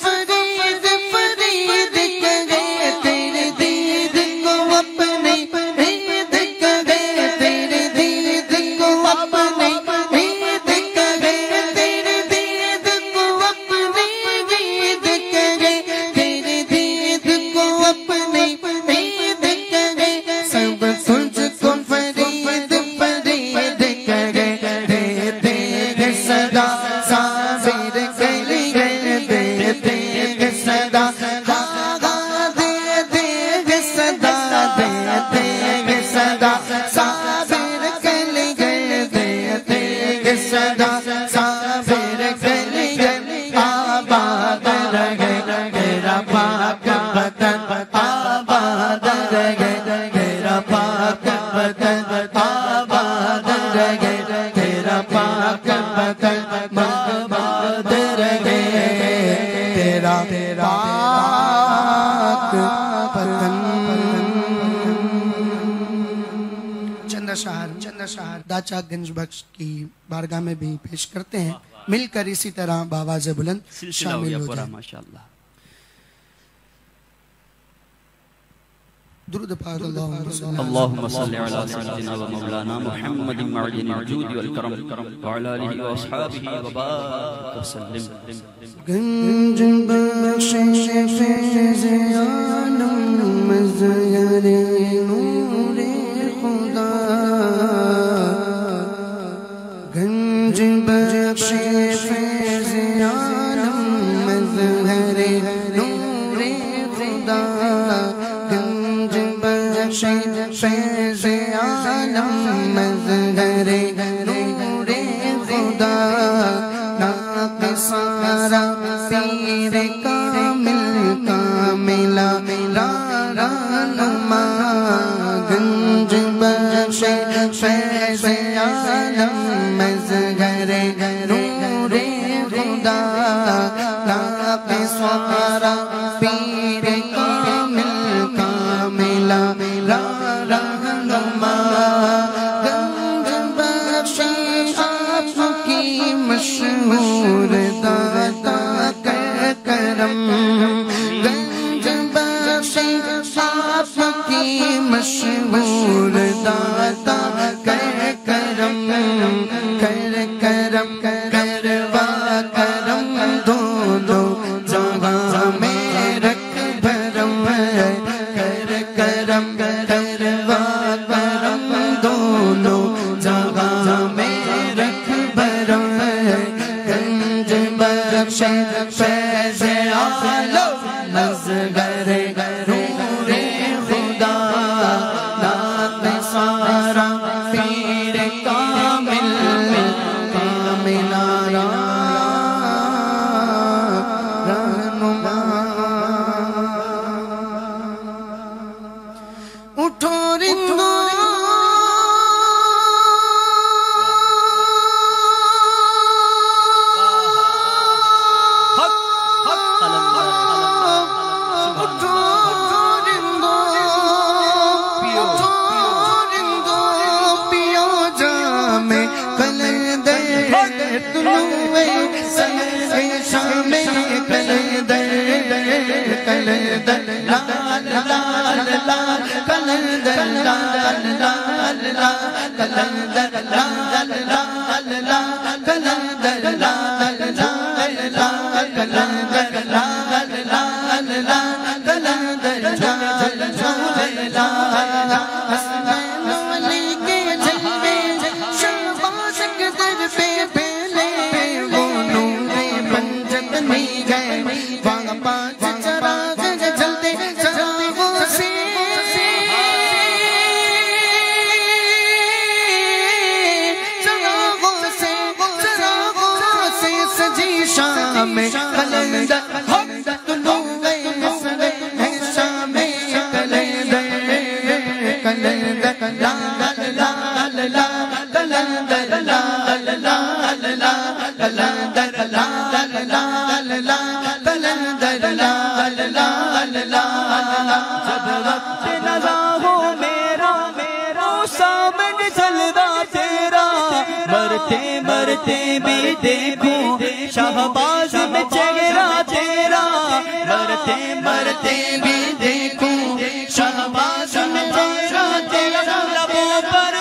صابر کلی گئے دے دے گے صدا دے دے گے صدا دے دے گے صدا صابر کلی گئے دے دے گے صدا صابر کلی گئے آباد رہے میرا پاک وطن آباد رہے میرا پاک وطن آباد رہے میرا پاک وطن آباد رہے تیرا پاک وطن. چند اشعار داچا گنج بخش کی بارگاہ میں بھی پیش کرتے ہیں. مل کر اسی طرح بآواز بلند شامل ہو جائیں. ماشاءاللہ. درود پاک اللہم صل علی سیدنا و مولانا محمد معدن الجود والکرم وعلی آلہ واصحابہ وبارک وسلم. گنج بخش فیض عالم مظہر نور خدا گنج بخش فیض عالم مظہر نور خدا گنج بخش فیض عالم مظہر نور خدا ناک سارا پیر کامل کاملا رہنما گنج بخش فیض عالم مظہر نور خدا ناک سارا پیر کامل کاملا رہنما گنج بخش آپ کی مشہور داتا کرم گنج بخش آپ کی مشہور داتا کرم کرم کروا کرم دو دو جہاں میں رکھ بھرم کرم کروا کرم دونوں جہاں میں رکھ بھرم گنج بخش فیض عالم مظہر نور خدا ناک سارا پیر کامل کاملا رہنما. اٹھو رندو مرتے مرتے بھی دیکھوں شہباز میں چہرہ تیرا مرتے مرتے بھی دیکھوں شہباز میں چہرہ تیرا لبوں پر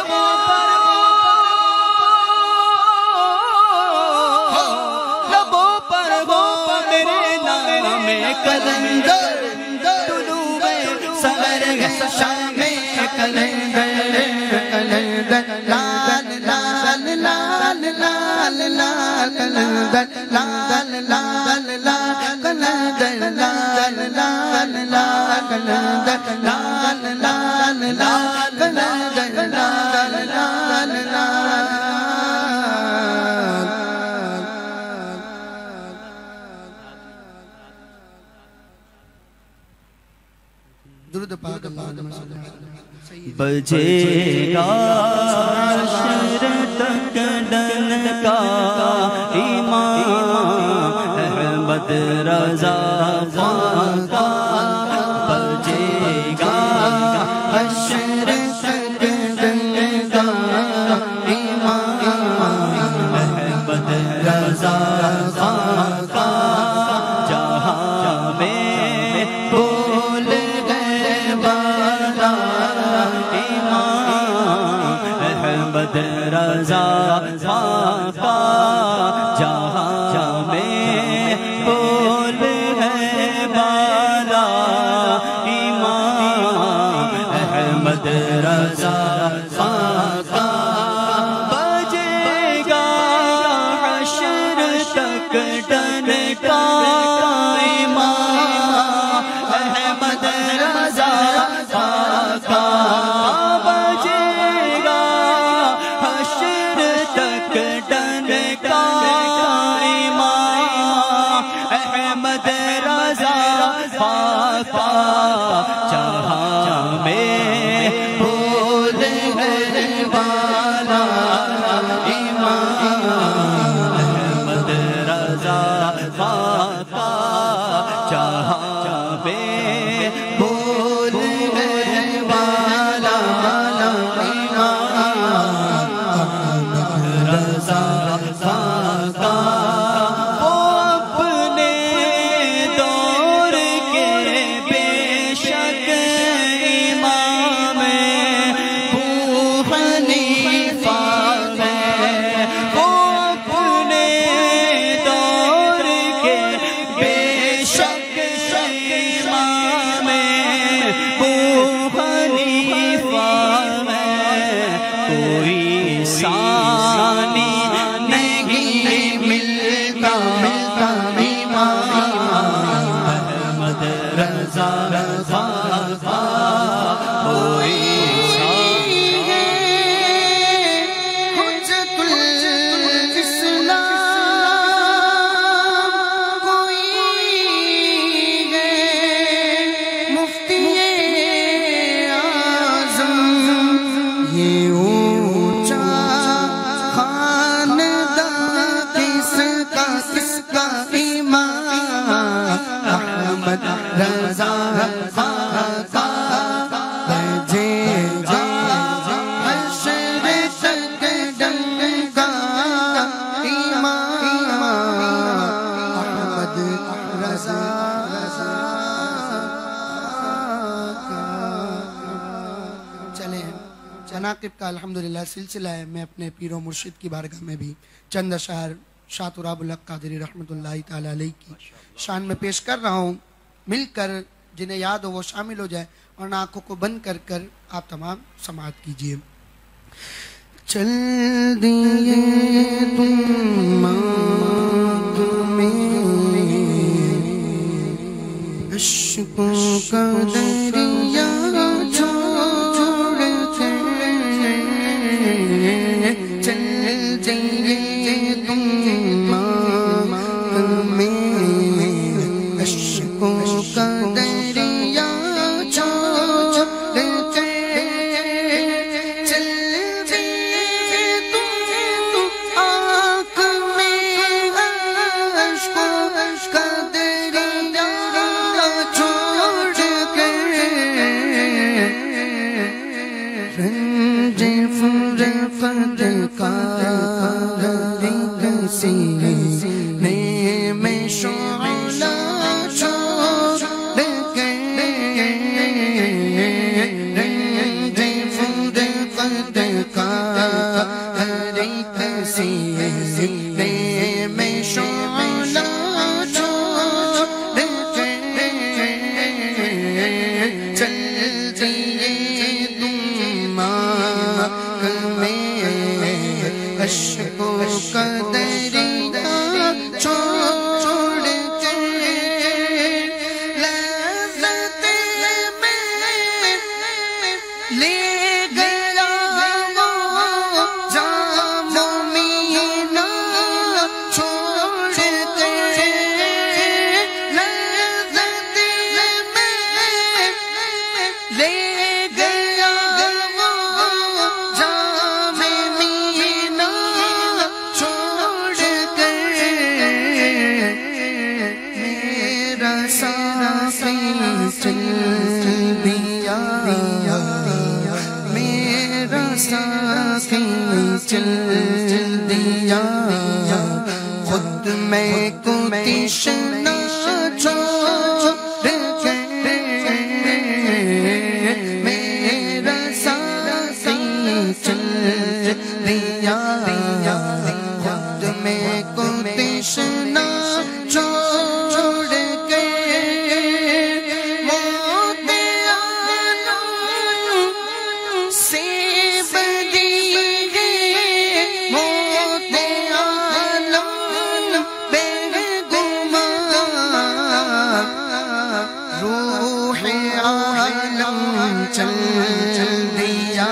وہ میرے نام میں کلندر طلوع سحر ہے شام کلندر لال لال لال لال لال قلندر لال لال لال قلندر لال لال لال قلندر لال لال لال قلندر لال لال لال درود پاک اللہم صلی اللہ علیہ وسلم بجے گا حشر تک ڈنکا امام احمد رضا خان کا بجے گا حشر تک ڈنکا امام احمد رضا خان کا جہاں میں بول گئے بالا امام احمد رضا خان کا جہاں میں بول ہے بالا امام احمد رضا خان کا بجے گا حشر تک ڈنکا امام احمد رضا خان کا بجے گا حشر تک ڈنکا امام احمد رضا خان کا جہاں میں بول ہے بالا امام احمد رضا خان کا جہاں میں بول ہے بالا امام رضا خان کا وہ اپنے دور کے بے شک امام ابو حنیفہ ہے وہ اپنے دور کے بے شک امام ابو حنیفہ ہے کوئی ثانی نہیں ملتا امام احمد رضا خان کا کوئی حجت الاسلام کوئی ہے مفتی اعظم یہ اونچا خاندان کس کا امام احمد رضا خان کا بجے گا حشر تک ڈنکا امام احمد رضا چلیں جناقب کا الحمدللہ سلسلہ ہے. میں اپنے پیر و مرشد کی بارگاہ میں بھی چند اشعار شاہ تراب الحق قادری رحمۃ اللہ تعالی علیہ کی شان میں پیش کر رہا ہوں. مل کر جنہیں یاد ہو وہ شامل ہو جائے اور آنکھوں کو بند کر کر آپ تمام سماعت کیجئے. چل دیے تم آنکھ میں عشقوں کا دریا چھوڑ کر چل دیے تم آنکھ میں عشقوں کا دریا چھوڑ کر چل دیے تم آنکھ میں عشقوں کا دریا چھوڑ کر میں کو تشنا چھوڑ کے میرا ساتھی چل دیا خود میں کو تشنا چھوڑ کے موت عالم سے بدی موت عالم بے گمان روح عالم چل دیا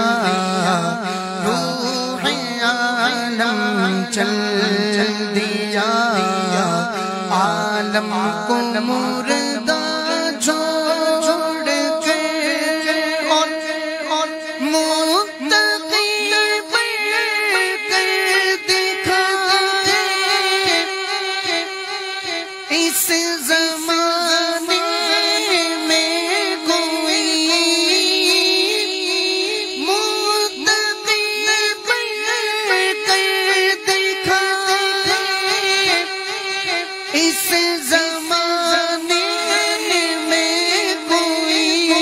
روح عالم چل دیا عالم کو مردہ چھوڑ کے اور متقی بن کر دکھائے اس زمانے میں کوئی متقی بن کر دکھائے اس زمانے میں کوئی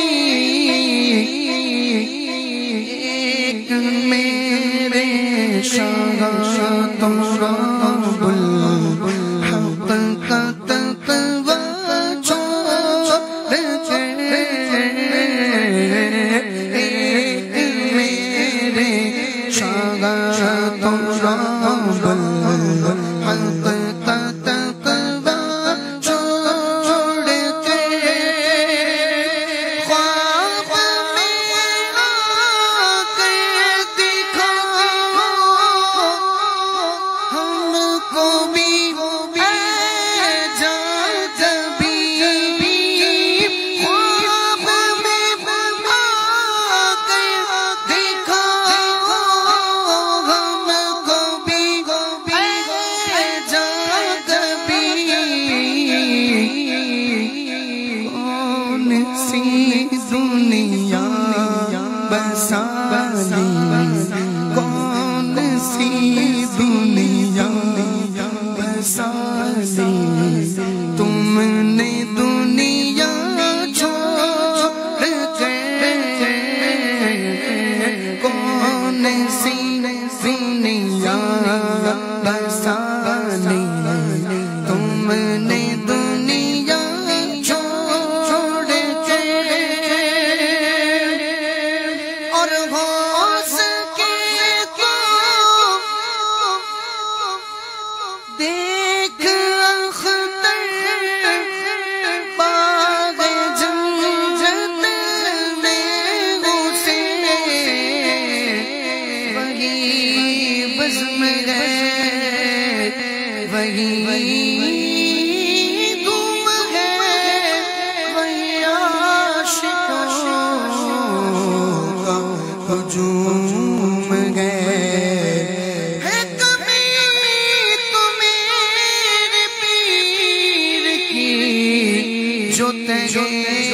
ایک میرے شاہ تو رب الحق کا تقوی چھوڑ کے ایک میرے شاہ تو رب الحق کا تقوی چھوڑ کے خواب میں آ کر دکھاؤ ہم کو بھی اے جاذبی خواب میں آ کر دکھاؤ ہم کو بھی اے جاذبی کون سی دنیا بسالی کون سی دنیا بسالی تم نے دنیا چھوڑ کے کون سی دنیا بسالی تم نے دنیا چھوڑ کے اور ہو سکے تو دیکھ اختر باغ جنت میں اسے وہی بزم ہے وہی تم ہے وہی عاشقوں کا ہجوم ہے کبھی تو میرے پیر کی جو تیرے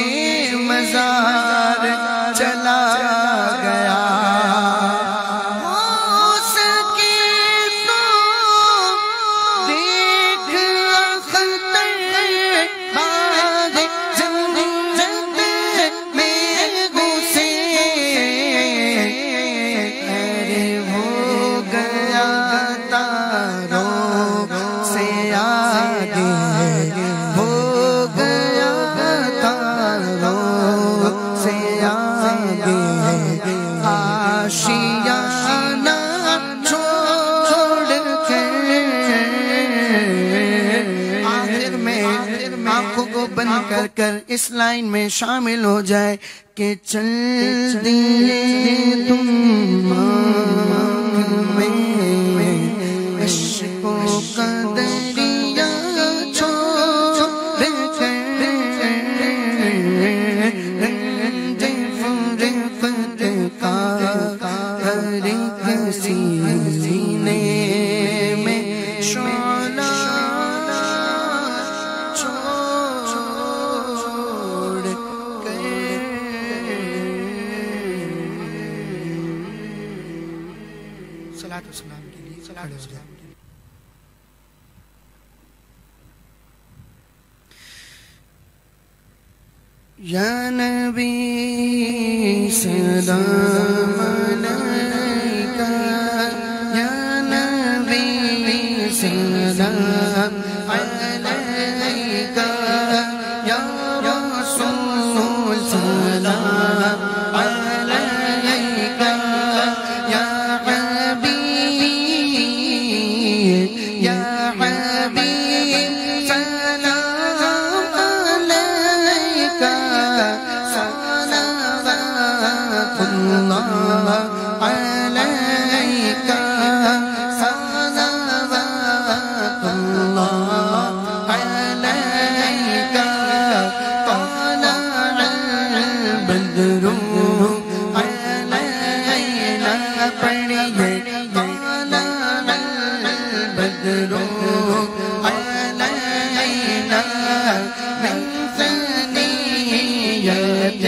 مزار چلا گیا ہو سکے تو دیکھ اختر باغ جنت میں اسے ارے ہو گیا تاروں سے آگے ہو گیا تاروں سے آگے آشیانہ چھوڑ کے آخر میں آنکھوں کو بند کر کر اس لائن میں شامل ہو جائے کہ چل دیے تم آنکھ میں عشقوں کا دریا چھوڑ کر رنج فرقت کا ہر ایک سینے میں شعلہ چھوڑ کر صلاۃ و سلام کے لیے یا نبی سلام علیکہ یا نبی سلام علیکہ یا رسول سلام علیکہ یا حبیب یا حبیب سلام علیکہ صلوات اللہ علیکہ صلوات اللہ علیکہ طلع البدر علینا پڑھیے طلع البدر علینا من ثنیۃ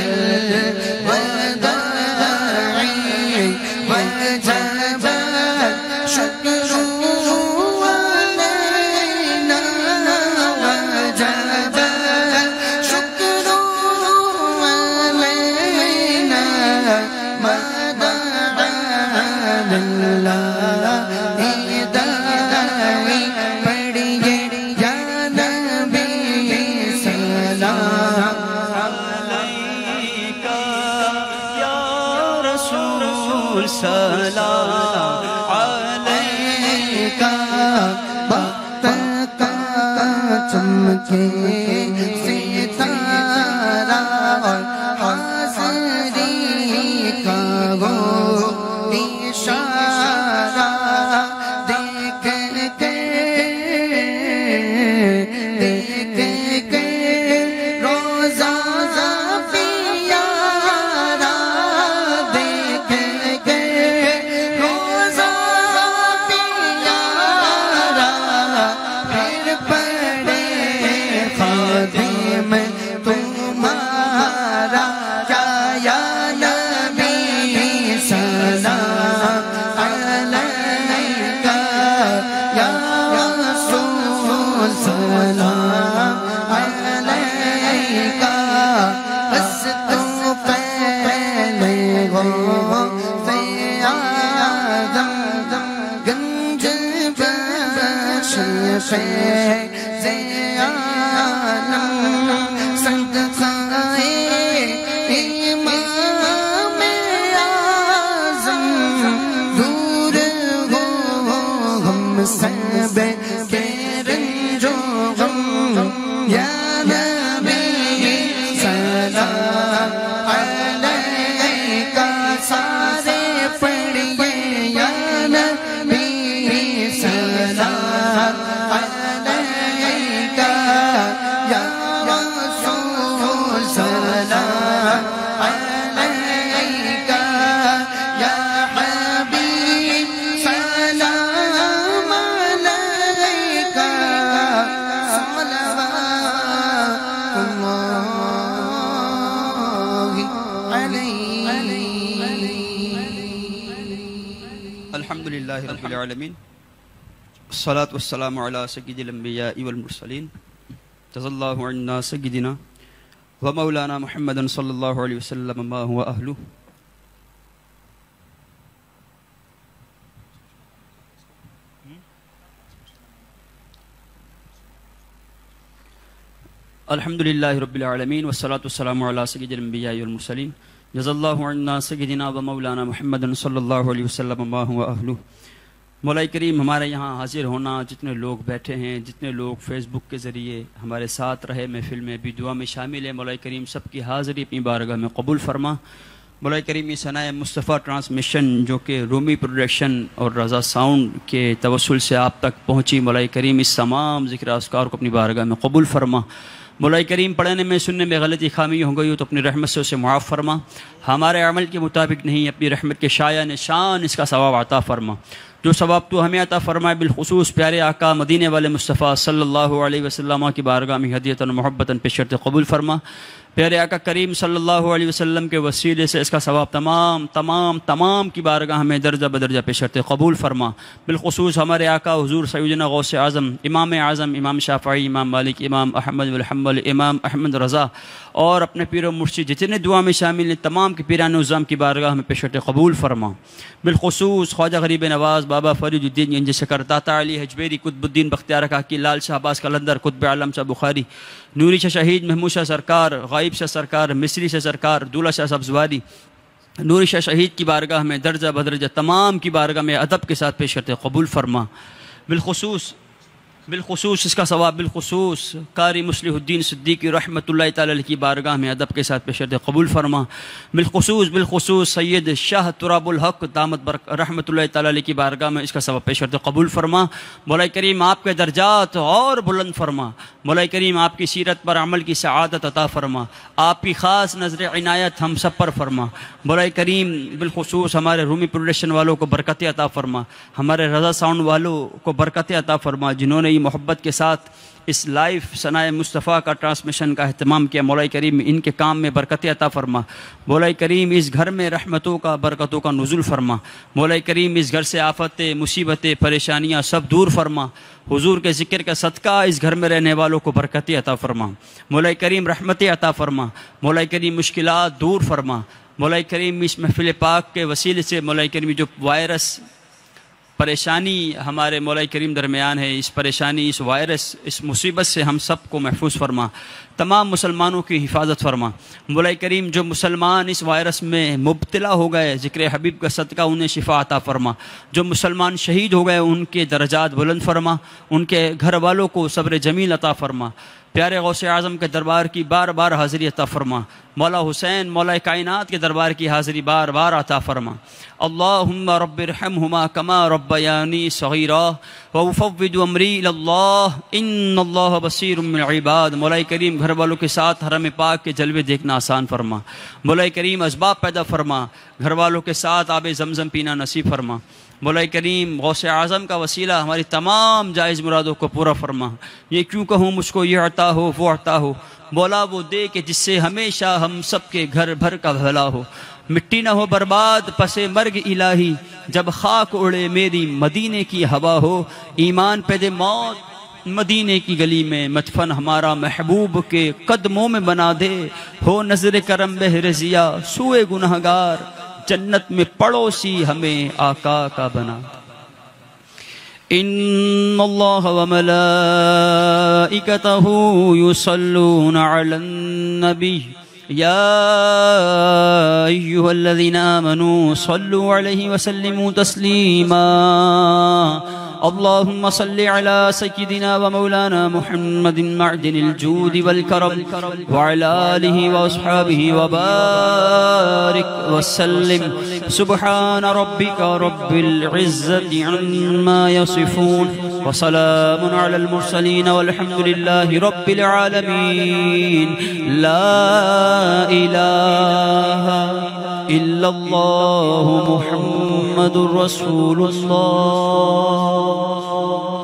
الوداع وجب الشکر علینا وجب الشکر علینا ما دعا للہ داعی پڑھیے یا نبی سلام علیکہ یا رسول سلام علیکہ وقت کا چمکے ستارہ اور حاضری کا وہ اشارہ دیکھ کے روزہ پیارا دیکھ کے روزہ پیارا پھر پڑے خادم تمہارا کیا یا نبی سلام علیکہ یا رسول سلام علیکہ بس تو پہلے غوث اعظم گنج بخش فیض عالم صدقائے امام اعظم دور ہو ہم سب کے رنج و غم یا نبی سلام علیکہ سارے پڑھیے یا نبی سلام علیکہ یا رسول سلام علیکہ یا حبیب سلام علیکہ صلوات اللہ علیہ. الحمدللہ رب العالمین الصلاة والسلام علی سید الانبیاء والمرسلین جزا اللہ عنا سیدنا و مولانا محمد صلی اللہ علیہ وسلم ما هو اہلہ. الحمدللہ رب العالمین والصلاة والسلام علی سید الانبیاء والمرسلین جزا اللہ عنا سیدنا و مولانا محمد صلی اللہ علیہ وسلم ما هو اہلہ. مولا کریم ہمارے یہاں حاضر ہونا، جتنے لوگ بیٹھے ہیں، جتنے لوگ فیس بک کے ذریعے ہمارے ساتھ رہے محفل میں بھی دعا میں شامل ہے، مولا کریم سب کی حاضری اپنی بارگاہ میں قبول فرما. مولا کریم یہ ثنائے مصطفیٰ ٹرانسمیشن جو کہ رومی پروڈکشن اور رضا ساؤنڈ کے توسل سے آپ تک پہنچی، مولا کریم اس تمام ذکر اذکار کو اپنی بارگاہ میں قبول فرما. مولا کریم پڑھنے میں سننے میں غلطی خامی ہو گئی ہو تو اپنی رحمت سے اسے معاف فرما. ہمارے عمل کے مطابق نہیں، اپنی رحمت کے شایع نشان اس کا ثواب عطا فرما. جو ثواب تو ہمیں عطا فرمائے، بالخصوص پیارے آقا مدینے والے مصطفیٰ صلی اللہ علیہ وسلم کی بارگاہ میں ہدیۃً محبتاً بشرط قبول فرما۔ پیارے آقا کریم صلی اللہ علیہ وسلم کے وسیلے سے اس کا ثواب تمام کی بارگاہ میں درجہ بدرجہ بشرط قبول فرما۔ بالخصوص ہمارے آقا حضور سیدنا غوث اعظم، امام شافعی، امام مالک، امام احمد بن حنبل، امام احمد رضا اور اپنے پیر و مرشد جتنے دعا میں شامل ہیں تمام کے پیران نظام کی بارگاہ میں بشرط قبول فرما۔ بالخصوص خواجہ غریب نواز، بابا فرید الدین گنج شکر، داتا علی حجبیری، قطب الدین بختیار کاکی، لال شاہ عباس قلندر، قطب عالم شاہ بخاری، نوری شاہ شہید، محمود شاہ سرکار، غائب شاہ سرکار، مصری شاہ سرکار، دولہ شاہ سبزواری، نوری شاہ شہید کی بارگاہ میں درجہ بدرجہ تمام کی بارگاہ میں ادب کے ساتھ بشرط قبول فرما۔ بالخصوص اس کا ثواب بالخصوص قاری مصلح الدین صدیقی رحمۃ اللہ تعالی علیہ کی بارگاہ میں ادب کے ساتھ بشرط قبول فرما۔ بالخصوص سید شاہ تراب الحق دامت رحمۃ اللہ تعالی علیہ کی بارگاہ میں اس کا ثواب بشرط قبول فرما۔ مولا کریم آپ کے درجات اور بلند فرما۔ مولا کریم آپ کی سیرت پر عمل کی سعادت عطا فرما۔ آپ کی خاص نظر عنایت ہم سب پر فرما۔ مولا کریم بالخصوص ہمارے رومی پروڈکشن والوں کو برکت عطا فرما، ہمارے رضا ساؤنڈ والوں کو برکت عطا فرما جنہوں نے محبت کے ساتھ اس لائف ثنائے مصطفیٰ کا ٹرانسمیشن کا اہتمام کیا۔ مولا کریم ان کے کام میں برکت عطا فرما۔ مولا کریم اس گھر میں رحمتوں کا برکتوں کا نزول فرما۔ مولا کریم اس گھر سے آفتیں مصیبتیں پریشانیاں سب دور فرما۔ حضور کے ذکر کا صدقہ اس گھر میں رہنے والوں کو برکت عطا فرما۔ مولا کریم رحمت عطا فرما۔ مولا کریم مشکلات دور فرما۔ مولا کریم اس محفل پاک کے وسیلے سے مولا کریم جو وائرس پریشانی ہمارے مولا کریم درمیان ہے، اس پریشانی، اس وائرس، اس مصیبت سے ہم سب کو محفوظ فرما۔ تمام مسلمانوں کی حفاظت فرما۔ مولا کریم جو مسلمان اس وائرس میں مبتلا ہو گئے ذکر حبیب کا صدقہ انہیں شفا عطا فرما۔ جو مسلمان شہید ہو گئے ان کے درجات بلند فرما، ان کے گھر والوں کو صبر جمیل عطا فرما۔ پیارے غوث اعظم کے دربار کی بار بار حاضری عطا فرما۔ مولا حسین مولا کائنات کے دربار کی حاضری بار بار عطا فرما۔ اللہم رب ارحمہما کما ربیانی صغیرا وافوض امری الی اللہ ان اللہ بصیر بالعباد۔ مولا کریم گھر والوں کے ساتھ حرم پاک کے جلوے دیکھنا آسان فرما۔ مولا کریم اسباب پیدا فرما، گھر والوں کے ساتھ آب زمزم پینا نصیب فرما۔ مولا کریم غوث اعظم کا وسیلہ ہماری تمام جائز مرادوں کو پورا فرما۔ یہ کیوں کہوں مجھ کو یہ عطا ہو وہ عطا ہو، مولا وہ دے کہ جس سے ہمیشہ ہم سب کے گھر بھر کا بھلا ہو۔ مٹی نہ ہو برباد پس مرگ الہی، جب خاک اڑے میری مدینے کی ہوا ہو۔ ایمان پہ دے موت مدینے کی گلی میں، مدفن ہمارا محبوب کے قدموں میں بنا دے۔ ہو نظر کرم بہر ضیا سوئے گنہگار، جنت میں پڑوسی ہمیں آقا کا بنا۔ ان اللہ وملائکتہ یصلون علی النبی یا ایہا الذین آمنوا صلوا علیہ وسلموا تسلیما۔ اللهم صل على سيدنا ومولانا محمد معدن الجود والكرم وعلى آله وأصحابه وبارك وسلم۔ سبحان ربك رب العزة عما يصفون وسلام على المرسلين والحمد لله رب العالمين۔ لا إله إلا الله محمد رسول الله۔